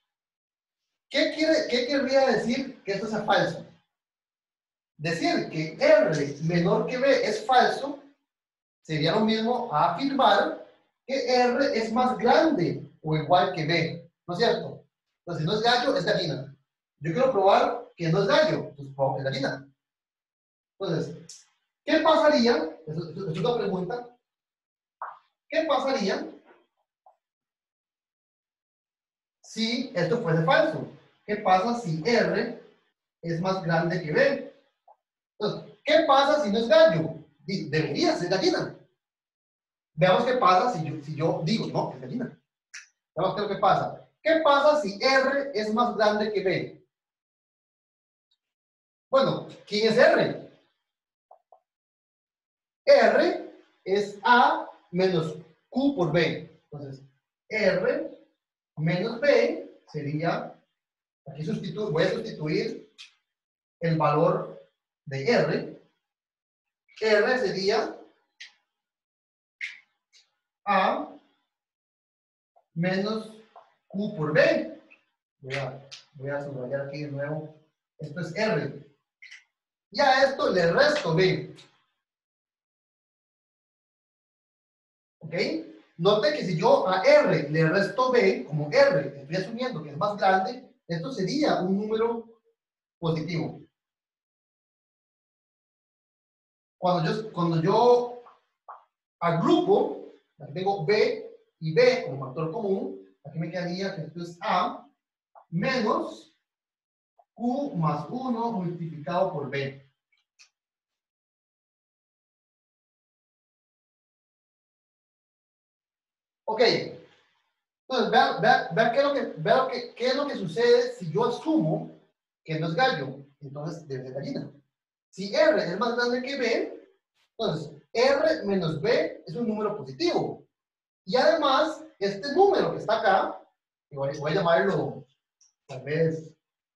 ¿Qué querría decir que esto sea falso? Decir que R menor que B es falso sería lo mismo a afirmar que R es más grande o igual que B, ¿no es cierto? Entonces, si no es gallo, es gallina. Yo quiero probar que no es gallo, pues probo que es gallina. Entonces, ¿qué pasaría? Es una pregunta. ¿Qué pasaría si esto fuese falso? ¿Qué pasa si R es más grande que B? Entonces, ¿qué pasa si no es gallo? Debería ser gallina. Veamos qué pasa si yo digo, no, es gallina. Veamos qué es lo que pasa. ¿Qué pasa si R es más grande que B? Bueno, ¿quién es R? R es A menos Q por B. Entonces, R menos B sería, aquí voy a sustituir el valor de R. R sería A menos Q por B. Voy a subrayar aquí de nuevo. Esto es R. Y a esto le resto B. ¿Ok? Note que si yo a R le resto B, como R, estoy asumiendo que es más grande, esto sería un número positivo. Cuando yo agrupo, aquí tengo B y B como factor común, aquí me quedaría que esto es A menos Q más 1 multiplicado por B. Ok. Entonces, vean qué es lo que sucede si yo asumo que no es gallo. Entonces, debe ser gallina. Si R es más grande que B, entonces R menos B es un número positivo. Y además, este número que está acá, que voy a llamarlo, tal vez,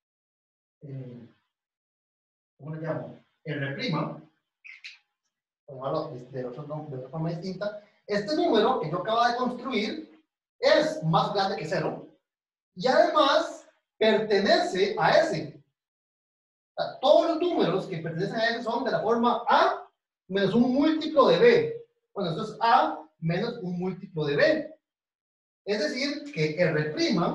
¿cómo le llamo? R', llamarlo de otra forma distinta. Este número que yo acabo de construir es más grande que 0 y además pertenece a ese. O sea, todos los números que pertenecen a ese son de la forma A menos un múltiplo de B. Bueno, esto es A menos un múltiplo de B. Es decir, que R'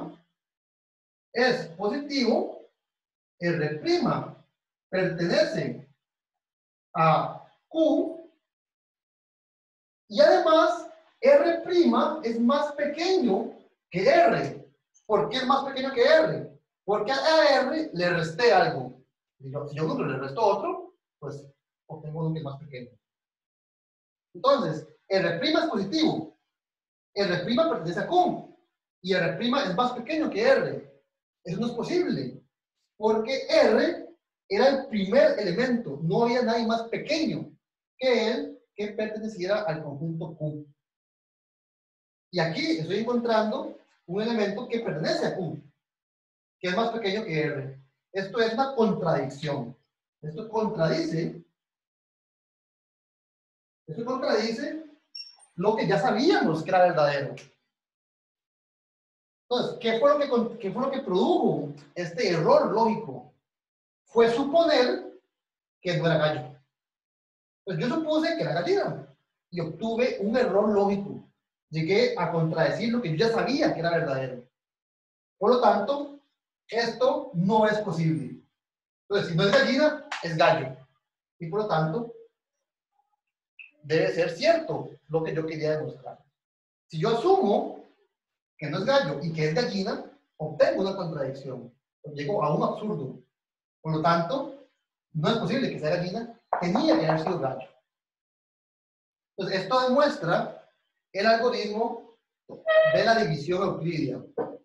es positivo, R' pertenece a Q y además R' es más pequeño que R. ¿Por qué es más pequeño que R? Porque a R le resté algo. Si yo a un número le resto otro, pues obtengo un número más pequeño. Entonces, R' es positivo. R' pertenece a Q. Y R' es más pequeño que R. Eso no es posible. Porque R era el primer elemento. No había nadie más pequeño que él que perteneciera al conjunto Q. Y aquí estoy encontrando un elemento que pertenece a Q, que es más pequeño que R. Esto es una contradicción. Esto contradice lo que ya sabíamos que era verdadero. Entonces, ¿qué fue lo que produjo este error lógico? Fue suponer que no era gallo. Pues yo supuse que era gallina y obtuve un error lógico. Llegué a contradecir lo que yo ya sabía que era verdadero. Por lo tanto, esto no es posible. Entonces, si no es gallina, es gallo. Y por lo tanto, debe ser cierto lo que yo quería demostrar. Si yo asumo que no es gallo y que es gallina, obtengo una contradicción. Llego a un absurdo. Por lo tanto, no es posible que sea gallina, tenía que haber sido gallo. Entonces, esto demuestra el algoritmo de la división euclidia.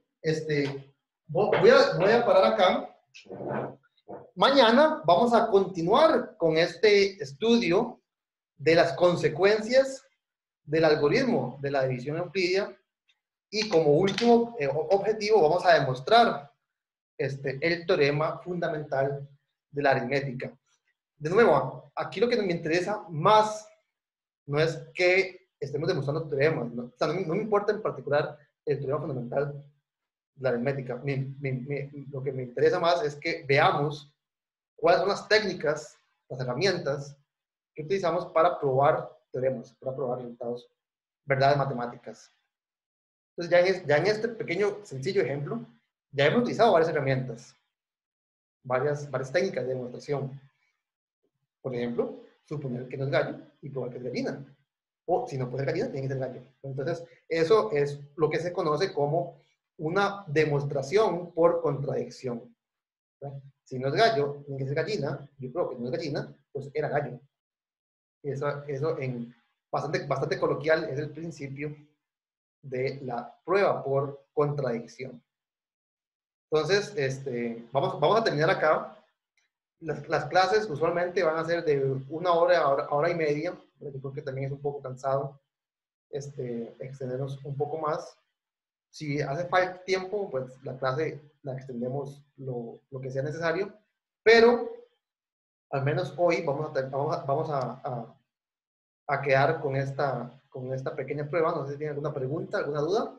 Voy a parar acá. Mañana vamos a continuar con este estudio de las consecuencias del algoritmo de la división euclidia y como último objetivo vamos a demostrar el teorema fundamental de la aritmética. De nuevo, aquí lo que me interesa más no es que estemos demostrando teoremas, ¿no? O sea, no me importa en particular el teorema fundamental la aritmética. Lo que me interesa más es que veamos cuáles son las técnicas, las herramientas que utilizamos para probar teoremas, para probar resultados, verdades matemáticas. Entonces, ya en este pequeño, sencillo ejemplo, ya hemos utilizado varias herramientas, varias técnicas de demostración. Por ejemplo, suponer que no es gallo y probar que es gallina. O si no puede ser gallina, tiene que ser gallo. Entonces, eso es lo que se conoce como una demostración por contradicción. ¿Verdad? Si no es gallo, tiene que ser gallina. Yo creo que no es gallina, pues era gallo. Eso en bastante coloquial es el principio de la prueba por contradicción. Entonces, vamos a terminar acá. Las clases usualmente van a ser de 1 hora a hora y media. Yo creo que también es un poco cansado extendernos un poco más. Si hace falta tiempo, pues la clase la extendemos lo que sea necesario. Pero al menos hoy vamos a quedar con esta pequeña prueba. No sé si tienen alguna pregunta, alguna duda.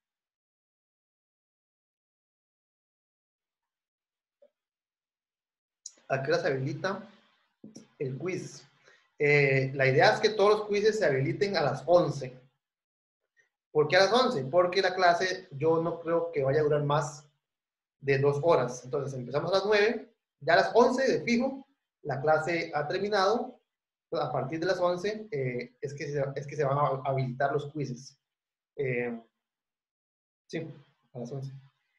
¿A qué hora se habilita el quiz? La idea es que todos los quizzes se habiliten a las 11. ¿Por qué a las 11? Porque la clase yo no creo que vaya a durar más de 2 horas. Entonces empezamos a las 9, ya a las 11 de fijo, la clase ha terminado. A partir de las 11 es que se van a habilitar los quizzes. Sí, a las 11.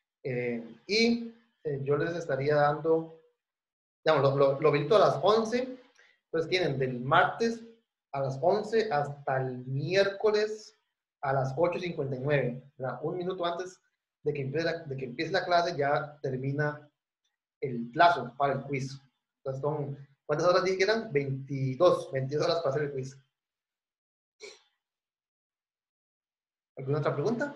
Yo les estaría dando, digamos, lo habilito a las 11. Entonces tienen del martes a las 11 hasta el miércoles a las 8:59. ¿Verdad? Un minuto antes de que empiece la clase ya termina el plazo para el quiz. Entonces ¿cuántas horas dije que eran? 22 horas para hacer el quiz. ¿Alguna otra pregunta?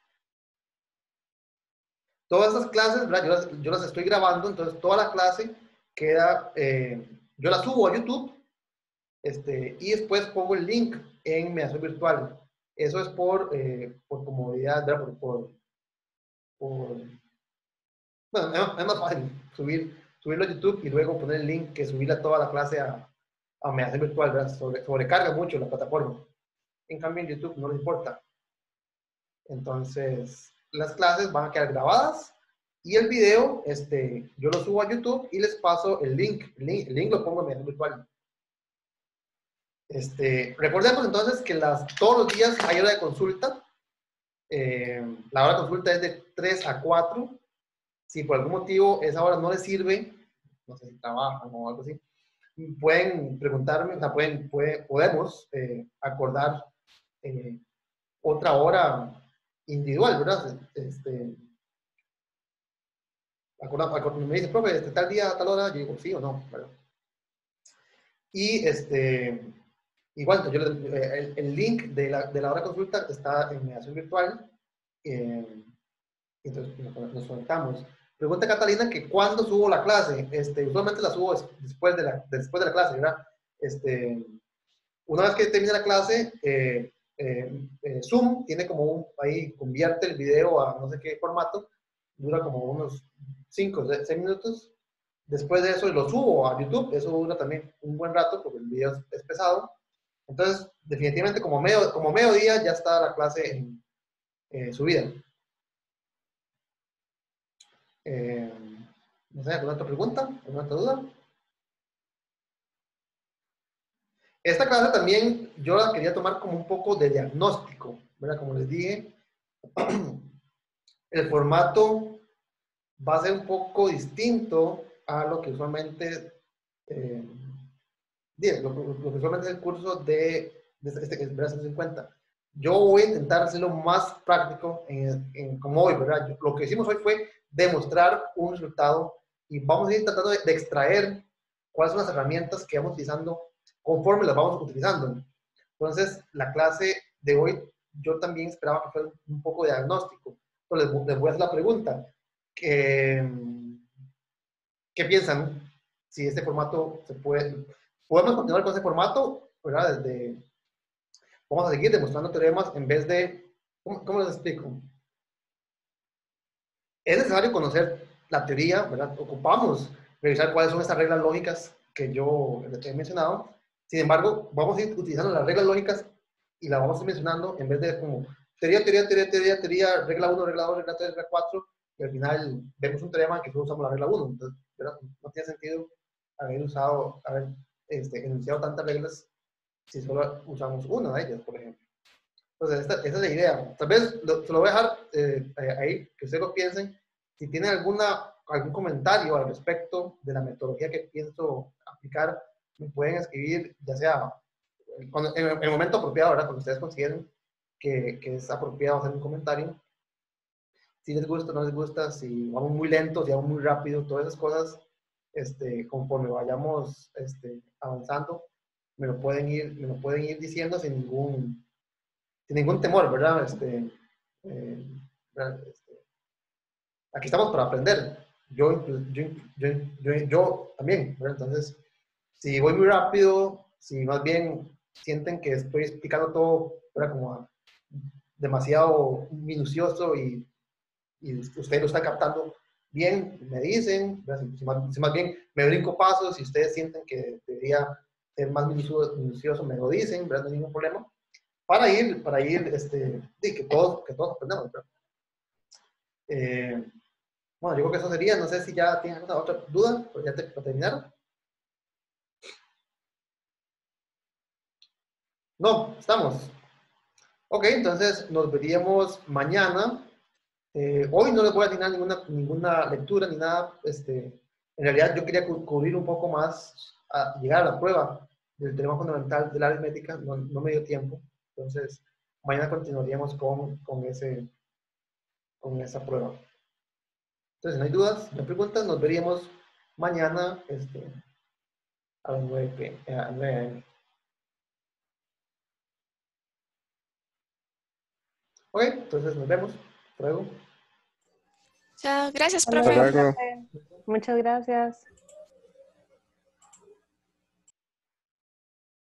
Todas estas clases, ¿verdad? Yo las estoy grabando, entonces toda la clase queda, yo la subo a YouTube, y después pongo el link en Mediación Virtual. Eso es por comodidad, ¿verdad? Bueno, es más fácil subirlo a YouTube y luego poner el link que subirla toda la clase a Mediación Virtual, ¿verdad? Sobrecarga mucho la plataforma. En cambio, en YouTube no le importa. Entonces, las clases van a quedar grabadas y el video, yo lo subo a YouTube y les paso el link. El link lo pongo en Mediación Virtual. Recordemos entonces que todos los días hay hora de consulta. La hora de consulta es de 3 a 4. Si por algún motivo esa hora no les sirve, no sé si trabajan o algo así, pueden preguntarme, o sea, podemos acordar otra hora individual, ¿verdad? Me dice, profe, tal día, tal hora, yo digo sí o no, ¿verdad? Y igual, el link de la hora de consulta está en Mediación Virtual. Entonces nos conectamos. Pregunta Catalina que ¿cuándo subo la clase? Usualmente la subo después de la clase, ¿verdad? Una vez que termine la clase, Zoom tiene como ahí convierte el video a no sé qué formato, dura como unos 5 o 6 minutos. Después de eso lo subo a YouTube, eso dura también un buen rato porque el video es pesado. Entonces, definitivamente como mediodía ya está la clase subida. No sé, ¿alguna otra pregunta? ¿Alguna otra duda? Esta clase también yo la quería tomar como un poco de diagnóstico, ¿verdad? Como les dije, el formato va a ser un poco distinto a lo que usualmente lo que usualmente es el curso de 150. Yo voy a intentar hacerlo más práctico como hoy, ¿verdad? Lo que hicimos hoy fue demostrar un resultado y vamos a ir tratando de extraer cuáles son las herramientas que vamos utilizando conforme las vamos utilizando. Entonces, la clase de hoy yo también esperaba que fuera un poco de diagnóstico. Entonces, les voy a hacer la pregunta. ¿Qué piensan? Si este formato se puede... ¿Podemos continuar con ese formato? ¿Verdad? Vamos a seguir demostrando teoremas en vez de... ¿Cómo les explico? es necesario conocer la teoría, ¿verdad? Ocupamos revisar cuáles son estas reglas lógicas que yo he mencionado. Sin embargo, vamos a ir utilizando las reglas lógicas y las vamos a ir mencionando en vez de como teoría, regla 1, regla 2, regla 3, regla 4, y al final vemos un teorema que solo usamos la regla 1. Entonces, ¿verdad? No tiene sentido haber enunciado tantas reglas si solo usamos una de ellas, por ejemplo. Entonces, esa es la idea. Tal vez se lo voy a dejar ahí, que ustedes lo piensen. Si tienen algún comentario al respecto de la metodología que pienso aplicar, me pueden escribir, ya sea en el momento apropiado, ¿verdad? Cuando ustedes consideren que es apropiado hacer un comentario. Si les gusta, no les gusta, si vamos muy lentos, si vamos muy rápido, todas esas cosas, conforme vayamos avanzando, me lo pueden ir diciendo sin ningún temor, ¿verdad? Aquí estamos para aprender. Yo también, ¿verdad? Entonces, si voy muy rápido, si más bien sienten que estoy explicando todo, ¿verdad? Como demasiado minucioso y usted lo está captando bien, me dicen, si más bien me brinco pasos, si ustedes sienten que debería ser más minucioso, me lo dicen, ¿verdad? No hay ningún problema. Para ir que todos aprendamos, ¿verdad? Bueno, yo creo que eso sería, no sé si ya tienen alguna otra duda, pero ya para terminar. No, estamos. Ok, entonces nos veríamos mañana. Hoy no les voy a asignar ninguna lectura ni nada. En realidad yo quería cubrir un poco más, llegar a la prueba del tema fundamental de la aritmética, no me dio tiempo. Entonces, mañana continuaríamos con esa prueba. Entonces, no hay dudas, no hay preguntas, nos veríamos mañana a las 9 a.m. Ok, entonces nos vemos. Hasta luego. Gracias, Hasta profe. Hasta luego, luego. profe. Muchas gracias.